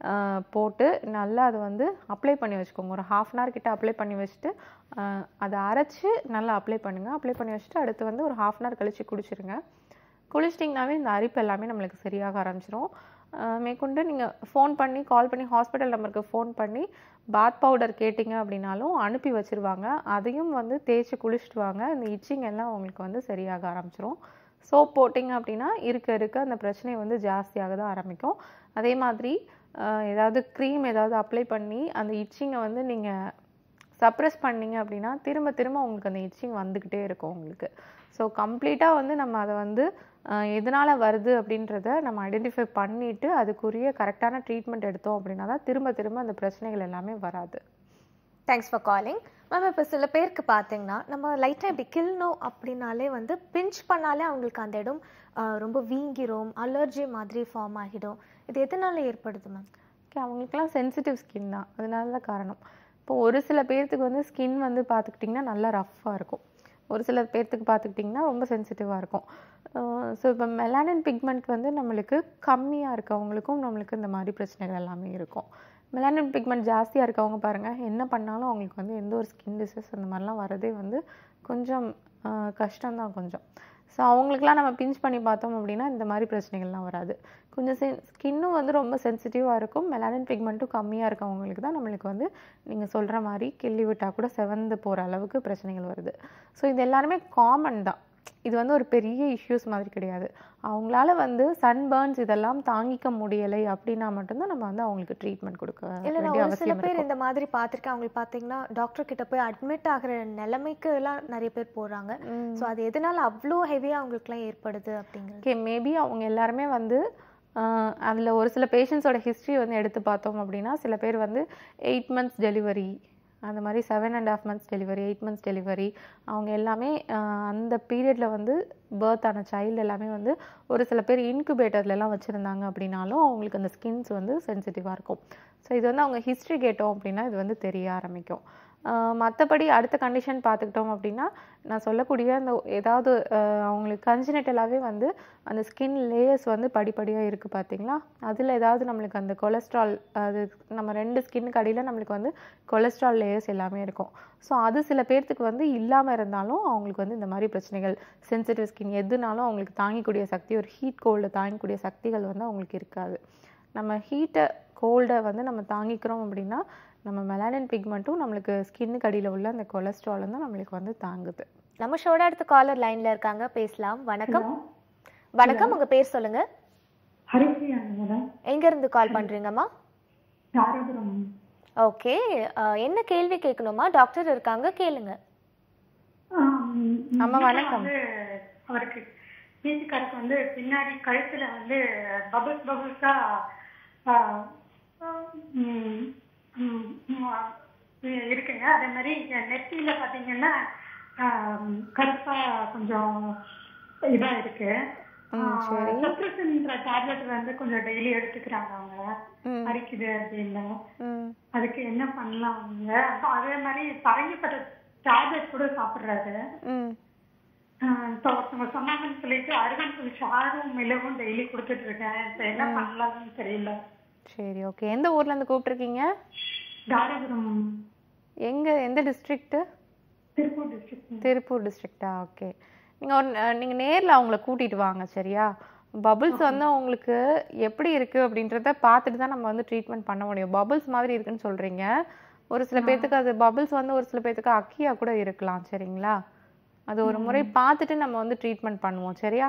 போட்டு நல்லா அதை வந்து அப்ளை பண்ணி வச்சுக்கோங்க. ஒரு ஹாஃப் அன் ஹவர் கிட்ட அப்ளை பண்ணி வச்சுட்டு அதை அரைச்சி நல்லா அப்ளை பண்ணுங்கள். அப்ளை பண்ணி வச்சுட்டு அடுத்து வந்து ஒரு ஹாஃப் அன் ஹவர் கழித்து குடிச்சிருங்க. குளிச்சிட்டிங்கனாவே இந்த அரிப்பு எல்லாமே நம்மளுக்கு சரியாக ஆரம்பிச்சிடும். மேற்கொண்டு நீங்கள் ஃபோன் பண்ணி கால் பண்ணி ஹாஸ்பிட்டல் நம்பருக்கு ஃபோன் பண்ணி பாத் பவுடர் கேட்டிங்க அப்படின்னாலும் அனுப்பி வச்சுருவாங்க. அதையும் வந்து தேய்ச்சி குளிச்சுட்டு வாங்க. இந்த இச்சிங் எல்லாம் உங்களுக்கு வந்து சரியாக ஆரம்பிச்சிடும். சோப் போட்டிங்க அப்படின்னா இருக்க இருக்க அந்த பிரச்சனை வந்து ஜாஸ்தியாக தான் ஆரம்பிக்கும். அதே மாதிரி ஏதாவது க்ரீம் ஏதாவது அப்ளை பண்ணி அந்த இச்சிங்கை வந்து நீங்கள் சப்ரெஸ் பண்ணிங்க அப்படின்னா திரும்ப திரும்ப உங்களுக்கு அந்த இச்சிங் வந்துக்கிட்டே இருக்கும் உங்களுக்கு. ஸோ கம்ப்ளீட்டாக வந்து நம்ம அதை வந்து எதனால் வருது அப்படின்றத நம்ம ஐடென்டிஃபை பண்ணிவிட்டு அதுக்குரிய கரெக்டான ட்ரீட்மெண்ட் எடுத்தோம் அப்படின்னா தான் திரும்ப திரும்ப அந்த பிரச்சனைகள் எல்லாமே வராது. Thanks for calling. மேம், இப்போ சில பேருக்கு பார்த்தீங்கன்னா நம்ம லைட்டாக இப்படி கிள்ளணும் அப்படின்னாலே வந்து பிஞ்ச் பண்ணாலே அவங்களுக்கு அந்த இடம் ரொம்ப வீங்கிரும், அலர்ஜி மாதிரி ஃபார்ம் ஆகிடும். இது எதனால ஏற்படுது மேம்? ஓகே, அவங்களுக்குலாம் சென்சிட்டிவ் ஸ்கின் தான், அதனால தான் காரணம். இப்போ ஒரு சில பேர்த்துக்கு வந்து ஸ்கின் வந்து பார்த்துக்கிட்டிங்கன்னா நல்லா ரஃப்பாக இருக்கும், ஒரு சில பேர்த்துக்கு பார்த்துக்கிட்டிங்கன்னா ரொம்ப சென்சிட்டிவாக இருக்கும். ஸோ இப்போ மெலானின் பிக்மெண்ட் வந்து நம்மளுக்கு கம்மியாக இருக்கவங்களுக்கும் நம்மளுக்கு இந்த மாதிரி பிரச்சனைகள் எல்லாமே இருக்கும். மெலானின் பிக்மெண்ட் ஜாஸ்தியாக இருக்கவங்க பாருங்கள், என்ன பண்ணாலும் அவங்களுக்கு வந்து எந்த ஒரு ஸ்கின் டிசீஸ் அந்த மாதிரிலாம் வரதே வந்து கொஞ்சம் கஷ்டம்தான் கொஞ்சம். ஸோ அவங்களுக்குலாம் நம்ம பிஞ்ச் பண்ணி பார்த்தோம் அப்படின்னா இந்த மாதிரி பிரச்சனைகள்லாம் வராது. கொஞ்சம் சென் ஸ்கின்னும் வந்து ரொம்ப சென்சிட்டிவாக இருக்கும். மெலானின் பிக்மெண்ட்டும் கம்மியாக இருக்கவங்களுக்கு தான் நம்மளுக்கு வந்து நீங்கள் சொல்கிற மாதிரி கிள்ளி விட்டால் கூட செவந்து போகிற அளவுக்கு பிரச்சனைகள் வருது. ஸோ இது எல்லாருமே காமன் தான். இது வந்து ஒரு பெரிய இஷ்யூஸ் மாதிரி கிடையாது. அவங்களால வந்து சன்பர்ன்ஸ் இதெல்லாம் தாங்கிக்க முடியலை அப்படின்னா மட்டும்தான் நம்ம வந்து அவங்களுக்கு ட்ரீட்மெண்ட் கொடுக்க இல்ல வேண்டிய ஒரு சில அவசியம் பேர் இருக்கும். இந்த மாதிரி பார்த்திருக்கேன். அவங்களுக்கு பார்த்தீங்கன்னா டாக்டர் கிட்ட போய் அட்மிட் ஆகிற நிலைமைக்கு எல்லாம் நிறைய பேர் போறாங்க. ஸோ அது எதனால அவ்வளோ ஹெவியா அவங்களுக்குலாம் ஏற்படுது அப்படிங்கிறது? ஓகே, மேபி அவங்க எல்லாருமே வந்து அதில் ஒரு சில பேஷண்ட்ஸோட ஹிஸ்ட்ரி வந்து எடுத்து பார்த்தோம் அப்படின்னா சில பேர் வந்து எயிட் மந்த்ஸ் டெலிவரி, அந்த மாதிரி seven and half months delivery, eight months delivery, அவங்க எல்லாமே அந்த பீரியடில் வந்து பர்த் ஆன சைல்டு எல்லாமே வந்து ஒரு சில பேர் இன்குபேட்டர்லலாம் வச்சுருந்தாங்க அப்படின்னாலும் அவங்களுக்கு அந்த ஸ்கின்ஸ் வந்து சென்சிட்டிவாக இருக்கும். ஸோ இது வந்து அவங்க ஹிஸ்ட்ரி கேட்டோம் அப்படின்னா இது வந்து தெரிய ஆரம்பிக்கும். மற்றபடி அடுத்த கண்டிஷன் பார்த்துக்கிட்டோம் அப்படின்னா நான் சொல்லக்கூடிய அந்த ஏதாவது அவங்களுக்கு கன்ஜினட்டலாகவே வந்து அந்த ஸ்கின் லேயர்ஸ் வந்து படிப்படியாக இருக்குது பார்த்தீங்களா, அதில் ஏதாவது நம்மளுக்கு அந்த கொலஸ்ட்ரால், அது நம்ம ரெண்டு ஸ்கின்னுக்கு அடியில் நம்மளுக்கு வந்து கொலஸ்ட்ரால் லேயர்ஸ் எல்லாமே இருக்கும். ஸோ அது சில பேர்த்துக்கு வந்து இல்லாமல் இருந்தாலும் அவங்களுக்கு வந்து இந்த மாதிரி பிரச்சனைகள், சென்சிட்டிவ் ஸ்கின் எதுனாலும் அவங்களுக்கு தாங்கிக்கூடிய சக்தி, ஒரு ஹீட் கோல்டை தாங்கிக்கூடிய சக்திகள் வந்து அவங்களுக்கு இருக்காது. நம்ம ஹீட்டை கோல்டை வந்து நம்ம தாங்கிக்கிறோம் அப்படின்னா நம்ம மெலானின் பிக்மெண்ட்டும் நம்மளுக்கு ஸ்கின்னுக்கு அடியில் உள்ள அந்த கொலஸ்ட்ராலும் தான் நம்மளுக்கு வந்து தாங்குது. நம்ம ஷோட அடுத்த காலர் லைன்ல இருக்காங்க, பேசலாம். வணக்கம். வணக்கம், உங்க பேர் சொல்லுங்க. ஹரிப்ரியா மேடம். எங்க இருந்து கால் பண்றீங்கம்மா? தாராபுரம். ஓகே, என்ன கேள்வி கேட்கணுமா? டாக்டர் இருக்காங்க, கேளுங்க. அம்மா வணக்கம். அவருக்கு வீட்டுக்காருக்கு வந்து பின்னாடி கழுத்துல வந்து பபுள்ஸ் பபுள்ஸா இருக்குங்க. அதே மாதிரி நெத்தியில பாத்தீங்கன்னா கருப்பா கொஞ்சம் இதா இருக்கு. டேப்லெட் வந்து கொஞ்சம் டெய்லி எடுத்துக்கிறாங்க அவங்க, அரிக்குது அப்படின்னு. அதுக்கு என்ன பண்ணலாம் அவங்க? அதே மாதிரி பரங்கிப்பட்ட டேப்லெட் கூட சாப்பிடுறாரு. ஒருத்தவங்க சொன்னாங்கன்னு சொல்லிட்டு அருகம்புல் சாரும் மிளகும் டெய்லி கொடுத்துட்டு இருக்கேன். இப்ப என்ன பண்ணலாம்னு தெரியல. சரி, ஓகே. எந்த ஊர்ல இருந்து கூப்பிட்டுருக்கீங்க? தாராபுரம். எங்க, எந்த டிஸ்ட்ரிக்ட்? திருப்பூர் டிஸ்ட்ரிக்ட். திருப்பூர் டிஸ்ட்ரிக்டா? ஓகே. நீங்கள் ஒரு நீங்கள் நேரில் அவங்கள கூட்டிகிட்டு வாங்க, சரியா? பபுள்ஸ் வந்து உங்களுக்கு எப்படி இருக்குது அப்படின்றத பார்த்துட்டு தான் நம்ம வந்து ட்ரீட்மெண்ட் பண்ண முடியும். பபுள்ஸ் மாதிரி இருக்குன்னு சொல்கிறீங்க, ஒரு சில பேர்த்துக்கு அது பபுள்ஸ் வந்து ஒரு சில பேர்த்துக்கு அக்கியா கூட இருக்கலாம், சரிங்களா? அது ஒரு முறை பார்த்துட்டு நம்ம வந்து ட்ரீட்மெண்ட் பண்ணுவோம், சரியா?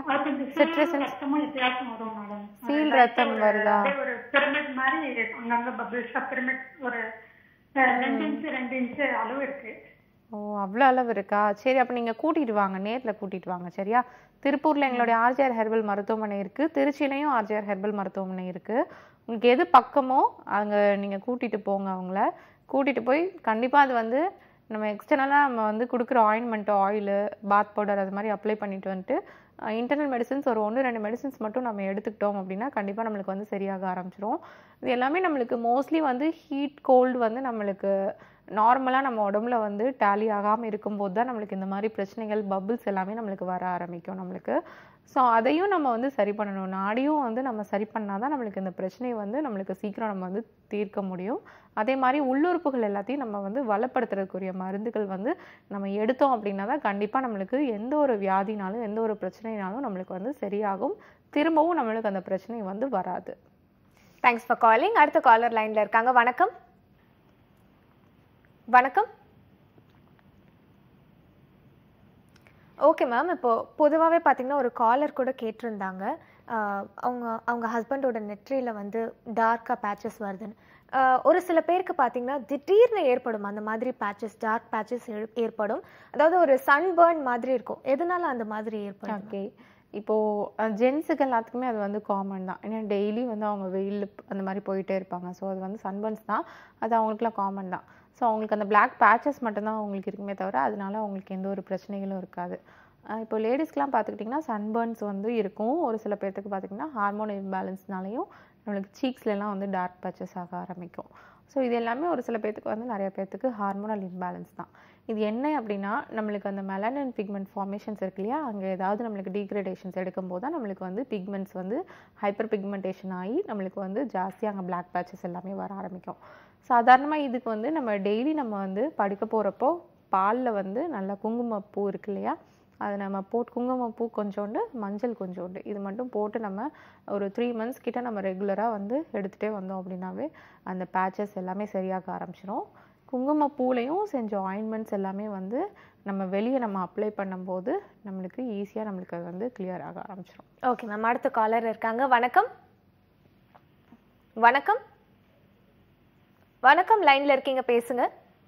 சீல் ரத்தம் வருதா? ஒரு பிரமிட் மாதிரி அங்கங்க பபிள்ஸ், பிரமிட் ஒரு ரெண்டு இன்ச் ரெண்டு இன்ச் அளவு இருக்கு. ஓ, அவ்வளோ அளவு இருக்கா? சரி, அப்போ நீங்கள் கூட்டிகிட்டு வாங்க, நேரில் கூட்டிகிட்டு வாங்க, சரியா? திருப்பூரில் எங்களுடைய ஆர்ஜிஆர் ஹெர்பல் மருத்துவமனை இருக்குது, திருச்சியிலையும் ஆர்ஜிஆர் ஹெர்பல் மருத்துவமனை இருக்குது. உங்களுக்கு எது பக்கமோ அங்கே நீங்கள் கூட்டிகிட்டு போங்க. அவங்கள கூட்டிகிட்டு போய் கண்டிப்பாக அது வந்து நம்ம எக்ஸ்டர்னலாக நம்ம வந்து கொடுக்குற ஆயின்மெண்ட்டு, ஆயிலு, பாத் பவுடர் அது மாதிரி அப்ளை பண்ணிட்டு வந்துட்டு இன்டர்னல் மெடிசன்ஸ் ஒரு ஒன்று ரெண்டு மெடிசன்ஸ் மட்டும் நம்ம எடுத்துக்கிட்டோம் அப்படின்னா கண்டிப்பாக நம்மளுக்கு வந்து சரியாக ஆரம்பிச்சிடும். இது எல்லாமே நம்மளுக்கு மோஸ்ட்லி வந்து ஹீட் கோல்டு வந்து நம்மளுக்கு நார்மலாக நம்ம உடம்புல வந்து டேலி ஆகாமல் இருக்கும்போது தான் நம்மளுக்கு இந்த மாதிரி பிரச்சனைகள், பபுள்ஸ் எல்லாமே நம்மளுக்கு வர ஆரம்பிக்கும் நம்மளுக்கு. ஸோ அதையும் நம்ம வந்து சரி பண்ணணும். நாடியும் வந்து நம்ம சரி பண்ணால் தான் நம்மளுக்கு இந்த பிரச்சனையை வந்து நம்மளுக்கு சீக்கிரம் நம்ம வந்து தீர்க்க முடியும். அதே மாதிரி உள்ளுறுப்புகள் எல்லாத்தையும் நம்ம வந்து வளப்படுத்துறதுக்குரிய மருந்துகள் வந்து நம்ம எடுத்தோம் அப்படின்னா தான் கண்டிப்பாக நம்மளுக்கு எந்த ஒரு வியாதினாலும் எந்த ஒரு பிரச்சனைனாலும் நம்மளுக்கு வந்து சரியாகும். திரும்பவும் நம்மளுக்கு அந்த பிரச்சனை வந்து வராது. Thanks for calling. அடுத்த காலர் லைனில் இருக்காங்க. வணக்கம். வணக்கம். ஓகே மேம், இப்போது பொதுவாகவே பார்த்தீங்கன்னா ஒரு காலர் கூட கேட்டிருந்தாங்க, அவங்க அவங்க ஹஸ்பண்டோட நெற்றியில் வந்து டார்க்காக பேச்சஸ் வருதுன்னு. ஒரு சில பேருக்கு பார்த்தீங்கன்னா திடீர்னு ஏற்படும் அந்த மாதிரி பேச்சஸ், டார்க் பேச்சஸ் ஏற்படும். அதாவது ஒரு சன்பர்ன் மாதிரி இருக்கும். எதனால அந்த மாதிரி ஏற்படும்? ஓகே, இப்போது ஜென்ஸுக்கு எல்லாத்துக்குமே அது வந்து காமன் தான். ஏன்னா டெய்லி வந்து அவங்க வெயில் அந்த மாதிரி போயிட்டே இருப்பாங்க. ஸோ அது வந்து சன்பர்ன்ஸ் தான், அது அவங்களுக்குலாம் காமன் தான். ஸோ அவங்களுக்கு அந்த பிளாக் பேச்சஸ் மட்டும்தான் அவங்களுக்கு இருக்குமே தவிர அதனால அவங்களுக்கு எந்த ஒரு பிரச்சனைகளும் இருக்காது. இப்போ லேடிஸ்க்கெலாம் பார்த்துக்கிட்டிங்கன்னா சன்பர்ன்ஸ் வந்து இருக்கும். ஒரு சில பேர்த்துக்கு பார்த்திங்கன்னா ஹார்மோன் இம்பேலன்ஸ்னாலையும் நம்மளுக்கு சீக்ஸ்லாம் வந்து டார்க் பேச்சஸ் ஆக ஆரம்பிக்கும். ஸோ இது எல்லாமே ஒரு சில பேர்த்துக்கு வந்து நிறைய பேர்த்துக்கு ஹார்மோனல் இம்பேலன்ஸ் தான். இது என்ன அப்படின்னா நம்மளுக்கு அந்த மெலானின் பிக்மெண்ட் ஃபார்மேஷன்ஸ் இருக்கு இல்லையா, அங்கே ஏதாவது நம்மளுக்கு டீக்ரேடேஷன்ஸ் எடுக்கும்போது தான் நம்மளுக்கு வந்து பிக்மெண்ட்ஸ் வந்து ஹைப்பர் பிக்மெண்டேஷன் ஆகி நம்மளுக்கு வந்து ஜாஸ்தியாக அங்கே பிளாக் பேச்சஸ் எல்லாமே வர ஆரம்பிக்கும். சாதாரணமாக இதுக்கு வந்து நம்ம டெய்லி நம்ம வந்து படுக்க போகிறப்போ பாலில் வந்து நல்லா குங்குமப்பூ இருக்கு இல்லையா, அது நம்ம போட்டு குங்குமப்பூ கொஞ்சோண்டு மஞ்சள் கொஞ்சோண்டு இது மட்டும் போட்டு நம்ம ஒரு த்ரீ மந்த்ஸ் கிட்ட நம்ம ரெகுலராக வந்து எடுத்துகிட்டே வந்தோம் அப்படின்னாவே அந்த பேச்சஸ் எல்லாமே சரியாக ஆரம்பிச்சிடும். குங்குமப்பூலையும் செஞ்ச ஆயின்மெண்ட்ஸ் எல்லாமே வந்து நம்ம வெளியே நம்ம அப்ளை பண்ணும்போது நம்மளுக்கு ஈஸியாக நம்மளுக்கு அது வந்து கிளியர் ஆக ஆரம்பிச்சிடும். ஓகே மேம், அடுத்த காலர் இருக்காங்க. வணக்கம் வணக்கம் வணக்கம், லைன்ல இருக்கீங்க, பேசுங்க.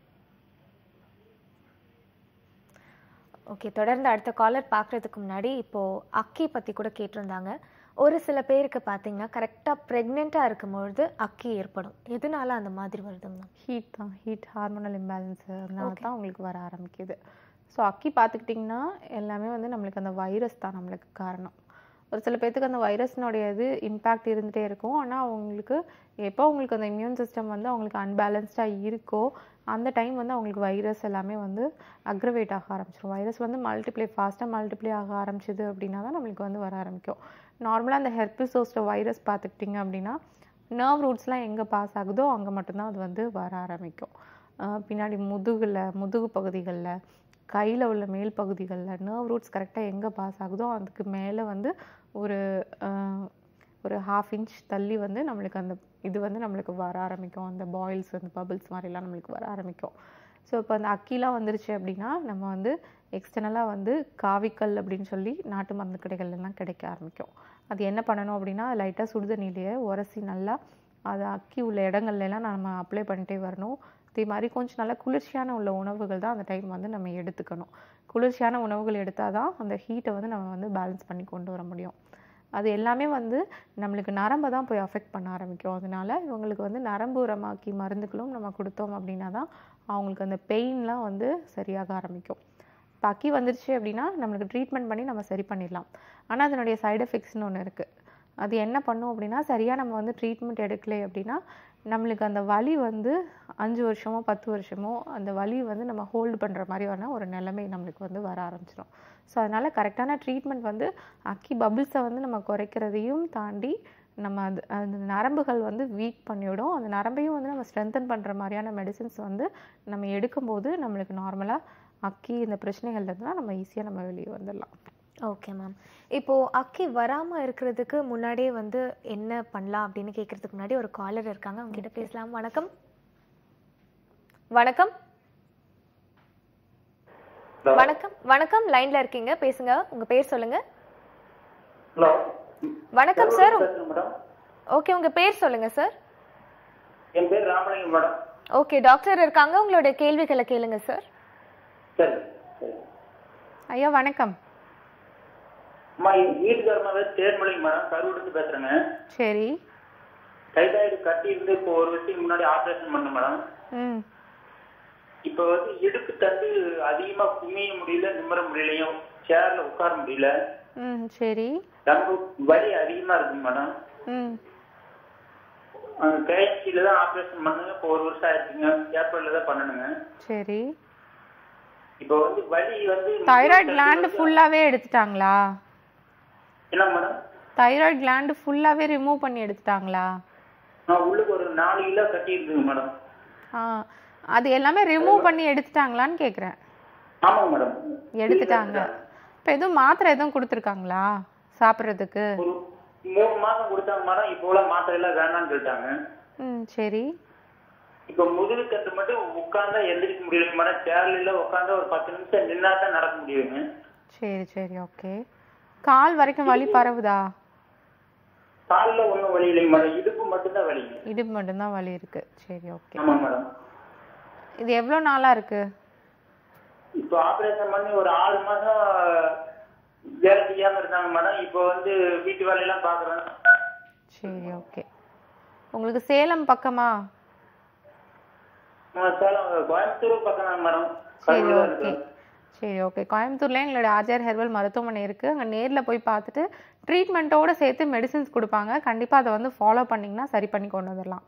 ஓகே, தொடர்ந்து அடுத்த காலர் பார்க்குறதுக்கு முன்னாடி இப்போது அக்கி பற்றி கூட கேட்டிருந்தாங்க. ஒரு சில பேருக்கு பார்த்தீங்கன்னா கரெக்டாக ப்ரெக்னெண்ட்டாக இருக்கும்பொழுது அக்கி ஏற்படும். எதனால அந்த மாதிரி வருதுங்க? ஹீட் தான், ஹீட் ஹார்மோனல் இம்பேலன்ஸு அதனால தான் உங்களுக்கு வர ஆரம்பிக்குது. ஸோ அக்கி பார்த்துக்கிட்டிங்கன்னா எல்லாமே வந்து நம்மளுக்கு அந்த வைரஸ் தான் நம்மளுக்கு காரணம். ஒரு சில பேர்த்துக்கு அந்த வைரஸ்னுடைய இது இம்பேக்ட் இருந்துகிட்டே இருக்கும். ஆனால் அவங்களுக்கு எப்போ அவங்களுக்கு அந்த இம்யூன் சிஸ்டம் வந்து அவங்களுக்கு அன்பேலன்ஸ்டாக இருக்கோ அந்த டைம் வந்து அவங்களுக்கு வைரஸ் எல்லாமே வந்து அக்ரவேட் ஆக ஆரம்பிச்சிடும். வைரஸ் வந்து மல்டிப்ளை ஃபாஸ்ட்டாக மல்டிப்ளை ஆக ஆரம்பிச்சிது அப்படின்னா தான் நம்மளுக்கு வந்து வர ஆரம்பிக்கும். நார்மலாக அந்த ஹெர்பிஸ் ஜோஸ்டர் வைரஸ் பார்த்துக்கிட்டிங்க அப்படின்னா நர்வ் ரூட்ஸ்லாம் எங்கே பாஸ் ஆகுதோ அங்கே மட்டும்தான் அது வந்து வர ஆரம்பிக்கும். பின்னாடி முதுகில் முதுகு பகுதிகளில் கையில் உள்ள மேல் பகுதிகளில் நர்வ் ரூட்ஸ் கரெக்டாக எங்கே பாஸ் ஆகுதோ அதுக்கு மேலே வந்து ஒரு ஒரு ஹாஃப் இன்ச் தள்ளி வந்து நம்மளுக்கு அந்த இது வந்து நம்மளுக்கு வர ஆரம்பிக்கும். அந்த பாயில்ஸ் அந்த பபிள்ஸ் மாதிரிலாம் நம்மளுக்கு வர ஆரம்பிக்கும். ஸோ இப்போ அந்த அக்கிலாம் வந்துருச்சு அப்படின்னா நம்ம வந்து எக்ஸ்டர்னலாக வந்து காவிக்கல் அப்படின்னு சொல்லி நாட்டு மருந்து கடைகள்லாம் கிடைக்க ஆரம்பிக்கும். அது என்ன பண்ணணும் அப்படின்னா லைட்டாக சுடுதண்ணிலேயே உரசி நல்லா அது அக்கி உள்ள இடங்கள்லாம் நம்ம அப்ளை பண்ணிட்டே வரணும். இதே மாதிரி கொஞ்சம் நல்லா குளிர்ச்சியான உள்ள உணவுகள் தான் அந்த டைம் வந்து நம்ம எடுத்துக்கணும். குளிர்ச்சியான உணவுகள் எடுத்தால் தான் அந்த ஹீட்டை வந்து நம்ம வந்து பேலன்ஸ் பண்ணி கொண்டு வர முடியும். அது எல்லாமே வந்து நம்மளுக்கு நரம்பை தான் போய் அஃபெக்ட் பண்ண ஆரம்பிக்கும். அதனால இவங்களுக்கு வந்து நரம்பு உரமாக்கி மருந்துகளும் நம்ம கொடுத்தோம் அப்படின்னா தான் அவங்களுக்கு அந்த பெயின்லாம் வந்து சரியாக ஆரம்பிக்கும். இப்போ அக்கி வந்துருச்சு அப்படின்னா நம்மளுக்கு ட்ரீட்மெண்ட் பண்ணி நம்ம சரி பண்ணிடலாம். ஆனால் அதனுடைய சைடு எஃபெக்ட்ஸ்னு ஒன்று இருக்குது. அது என்ன பண்ணும் அப்படின்னா சரியாக நம்ம வந்து ட்ரீட்மெண்ட் எடுக்கலை அப்படின்னா நம்மளுக்கு அந்த வலி வந்து அஞ்சு வருஷமோ பத்து வருஷமோ அந்த வலி வந்து நம்ம ஹோல்டு பண்ணுற மாதிரியான ஒரு நிலைமை நம்மளுக்கு வந்து வர ஆரம்பிச்சிடும். ஸோ அதனால் கரெக்டான ட்ரீட்மெண்ட் வந்து அக்கி பபிள்ஸை வந்து நம்ம குறைக்கிறதையும் தாண்டி நம்ம அது அந்த நரம்புகள் வந்து வீக் பண்ணிவிடும். அந்த நரம்பையும் வந்து நம்ம ஸ்ட்ரென்தன் பண்ணுற மாதிரியான மெடிசின்ஸ் வந்து நம்ம எடுக்கும்போது நம்மளுக்கு நார்மலாக அக்கி இந்த பிரச்சனைகள் இருந்தால் நம்ம ஈஸியாக நம்ம வெளியே வந்துடலாம். ஓகே மேம், இப்போது அக்கி வராமல் இருக்கிறதுக்கு முன்னாடியே வந்து என்ன பண்ணலாம் அப்படின்னு கேட்குறதுக்கு முன்னாடி ஒரு காலர் இருக்காங்க, அவங்க கிட்ட பேசலாம். வணக்கம் வணக்கம் வணக்கம் வணக்கம், லைன்ல இருக்கீங்க, பேசுங்க, உங்க பேர் சொல்லுங்க. ஹலோ வணக்கம் சார். ஓகே, உங்க பேர் சொல்லுங்க சார். என் பேர் ராமலிங்கம் மேடம். ஓகே, டாக்டர் இருக்காங்க, உங்களோட கேள்விகளை கேளுங்க சார். சரி ஐயா வணக்கம். அம்மா வீட்டுக்காரமாக தேர்மலை மேடம், கருவிலிருந்து பேசுறேங்க. சரி. தைராய்டு கட்டி இருந்து இப்போ ஒரு வருஷத்துக்கு முன்னாடி ஆப்ரேஷன் பண்ண மேடம். ம். இப்போ வந்து இடுப்பு தண்டு அதிகமா குமிய முடியல, நிம்மற முடியலையும், சேர்ல உட்கார முடியல. ம். சரி. ரொம்ப வலி அதிகமா இருக்கு மேடம். ம். கேஎம்சில தான் ஆப்ரேஷன் பண்ணுங்க. இப்போ ஒரு வருஷம் ஆயிடுச்சுங்க. ஏப்ரல்ல தான் பண்ணணுங்க. சரி. இப்போ வந்து வலி வந்து தைராய்டு கிளாண்ட் ஃபுல்லாவே எடுத்துட்டாங்களா? என்ன மேடம்? தைராய்டு கிளாண்ட் ஃபுல்லாவே ரிமூவ் பண்ணி எடுத்துட்டாங்களா? நான் உள்ளுக்கு ஒரு நாலு கிலோ கட்டி இருக்குங்க மேடம். ஆ, அது எல்லாமே ரிமூவ் பண்ணி எடுத்துட்டாங்களான்னு கேக்குறேன். ஆமா மேடம், எடுத்துட்டாங்க. இப்போ எதுவும் மாத்திரை எதுவும் கொடுத்துருக்காங்களா சாப்பிட்றதுக்கு? ஒரு மூணு மாசம் கொடுத்தாங்க மேடம். இப்போ உள்ள மாத்திரை எல்லாம் வேண்டாம்னு சொல்லிட்டாங்க. ம். சரி. இப்போ முதுகு தண்டு மட்டும் உட்கார்ந்தா எந்திரிக்க முடியல மேடம். சேர்ல எல்லாம் உட்கார்ந்தா ஒரு பத்து நிமிஷம் நின்னா தான் நடக்க முடியுங்க. சரி சரி ஓகே. கால் வரைக்கும் வலி பரவுதா? கால்ல ஒன்றும் வலி இல்லைங்க மேடம், இடுப்பு மட்டும்தான் வலி. இடுப்பு மட்டும்தான் வலி இருக்கு. சரி ஓகே. ஆமா மேடம். இது எவ்வளோ நாளா இருக்கு? இப்போ ஆபரேஷன் பண்ணி ஒரு ஆறு மாசம் வேலை செய்யாம இருந்தாங்க மேடம். இப்போ வந்து வீட்டு வேலையெல்லாம் பாக்குறேன். சரி ஓகே. உங்களுக்கு சேலம் பக்கமா? சேலம் கோயம்புத்தூர் பக்கம் தான் மேடம். சரி ஓகே. சரி ஓகே. கோயம்புத்தூர்ல எங்களோட ஆர்ஜிஆர் ஹெர்பல் மருத்துவமனை இருக்கு. அங்கே நேரில் போய் பார்த்துட்டு ட்ரீட்மெண்ட்டோட சேர்த்து மெடிசின்ஸ் கொடுப்பாங்க. கண்டிப்பாக அதை வந்து ஃபாலோ பண்ணிங்கன்னா சரி பண்ணி கொண்டு வந்துடலாம்.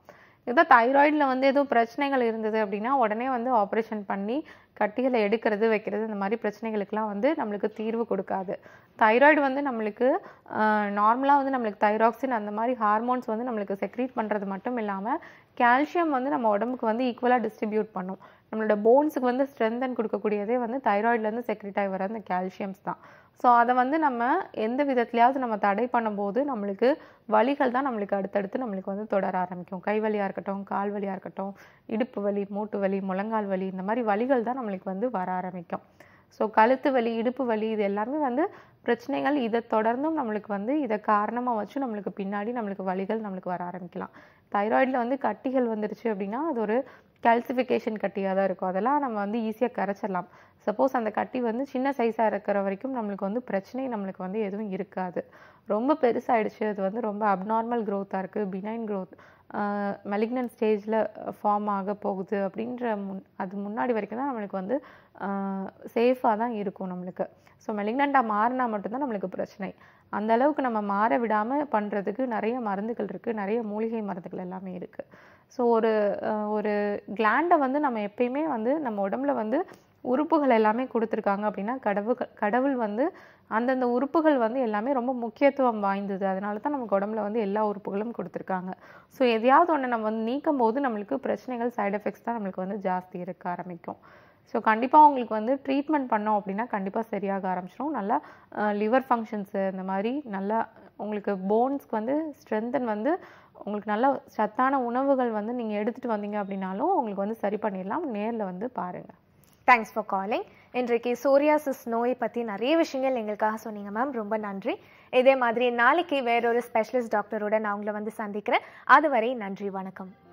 ஏதோ தைராய்டில் வந்து ஏதோ பிரச்சனைகள் இருந்தது அப்படின்னா உடனே வந்து ஆப்ரேஷன் பண்ணி கட்டிகளை எடுக்கிறது வைக்கிறது இந்த மாதிரி பிரச்சனைகளுக்கெல்லாம் வந்து நம்மளுக்கு தீர்வு கொடுக்காது. தைராய்டு வந்து நம்மளுக்கு நார்மலாக வந்து நம்மளுக்கு தைராக்சின் அந்த மாதிரி ஹார்மோன்ஸ் வந்து நம்மளுக்கு செக்ரீட் பண்ணுறது மட்டும் இல்லாமல் கால்சியம் வந்து நம்ம உடம்புக்கு வந்து ஈக்குவலாக டிஸ்ட்ரிபியூட் பண்ணும். நம்மளோட போன்ஸுக்கு வந்து ஸ்ட்ரென்தன் கொடுக்கக்கூடியதே வந்து தைராய்ட்லேருந்து செக்ரீட் ஆகி வர அந்த கால்சியம்ஸ் தான். ஸோ அதை வந்து நம்ம எந்த விதத்துலையாவது நம்ம தடை பண்ணும்போது நம்மளுக்கு வலிகள் தான் நம்மளுக்கு அடுத்தடுத்து நம்மளுக்கு வந்து தொடர ஆரம்பிக்கும். கை வலியாக இருக்கட்டும், கால் வலியாக இருக்கட்டும், இடுப்பு வலி, மூட்டு வலி, முழங்கால் வலி, இந்த மாதிரி வலிகள் தான் நம்மளுக்கு வந்து வர ஆரம்பிக்கும். ஸோ கழுத்து வலி, இடுப்பு வலி இது எல்லாமே வந்து பிரச்சனைகள். இதை தொடர்ந்தும் நம்மளுக்கு வந்து இதை காரணமாக வச்சு நம்மளுக்கு பின்னாடி நம்மளுக்கு வலிகள் நம்மளுக்கு வர ஆரம்பிக்கலாம். தைராய்டில் வந்து கட்டிகள் வந்துருச்சு அப்படின்னா அது ஒரு கால்சிஃபிகேஷன் கட்டியாக தான் இருக்கும். அதெல்லாம் நம்ம வந்து ஈஸியாக கரைச்சிடலாம். சப்போஸ் அந்த கட்டி வந்து சின்ன சைஸாக இருக்கிற வரைக்கும் நம்மளுக்கு வந்து பிரச்சனை நம்மளுக்கு வந்து எதுவும் இருக்காது. ரொம்ப பெருசாகிடுச்சு, அது வந்து ரொம்ப அப்நார்மல் க்ரோத்தாக இருக்குது, பினைன் க்ரோத், மெலிக்னன்ட் ஸ்டேஜில் ஃபார்ம் ஆக போகுது அப்படின்ற முன் அது முன்னாடி வரைக்கும் தான் நம்மளுக்கு வந்து சேஃபாக தான் இருக்கும் நம்மளுக்கு. ஸோ மெலிக்னண்ட்டாக மாறினா மட்டும்தான் நம்மளுக்கு பிரச்சனை. அந்த அளவுக்கு நம்ம மாற விடாமல் பண்ணுறதுக்கு நிறைய மருந்துகள் இருக்குது, நிறைய மூலிகை மருந்துகள் எல்லாமே இருக்குது. ஸோ ஒரு ஒரு கிளாண்டை வந்து நம்ம எப்பயுமே வந்து நம்ம உடம்புல வந்து உறுப்புகள் எல்லாமே கொடுத்துருக்காங்க அப்படின்னா கடவுள் கடவுள் வந்து அந்தந்த உறுப்புகள் வந்து எல்லாமே ரொம்ப முக்கியத்துவம் வாய்ந்தது. அதனால தான் நமக்கு உடம்புல வந்து எல்லா உறுப்புகளும் கொடுத்துருக்காங்க. ஸோ எதையாவது ஒன்று நம்ம வந்து நீக்கும் போது நம்மளுக்கு பிரச்சனைகள், சைடு எஃபெக்ட்ஸ் தான் நம்மளுக்கு வந்து ஜாஸ்தி இருக்க ஆரம்பிக்கும். ஸோ கண்டிப்பாக உங்களுக்கு வந்து ட்ரீட்மெண்ட் பண்ணோம் அப்படின்னா கண்டிப்பாக சரியாக ஆரம்பிச்சிடும். நல்லா லிவர் ஃபங்க்ஷன்ஸு இந்த மாதிரி நல்லா உங்களுக்கு போன்ஸ்க்கு வந்து ஸ்ட்ரென்தன் வந்து உங்களுக்கு நல்ல சத்தான உணவுகள் வந்து நீங்கள் எடுத்துகிட்டு வந்தீங்க அப்படின்னாலும் உங்களுக்கு வந்து சரி பண்ணிடலாம். நேரில் வந்து பாருங்கள். Thanks for calling. இன்றைக்கு சோரியாசிஸ் நோய் பற்றி நிறைய விஷயங்கள் எங்களுக்காக சொன்னீங்க மேம், ரொம்ப நன்றி. இதே மாதிரி நாளைக்கு வேறொரு ஸ்பெஷலிஸ்ட் டாக்டரோட நான் உங்களை வந்து சந்திக்கிறேன். அதுவரை நன்றி, வணக்கம்.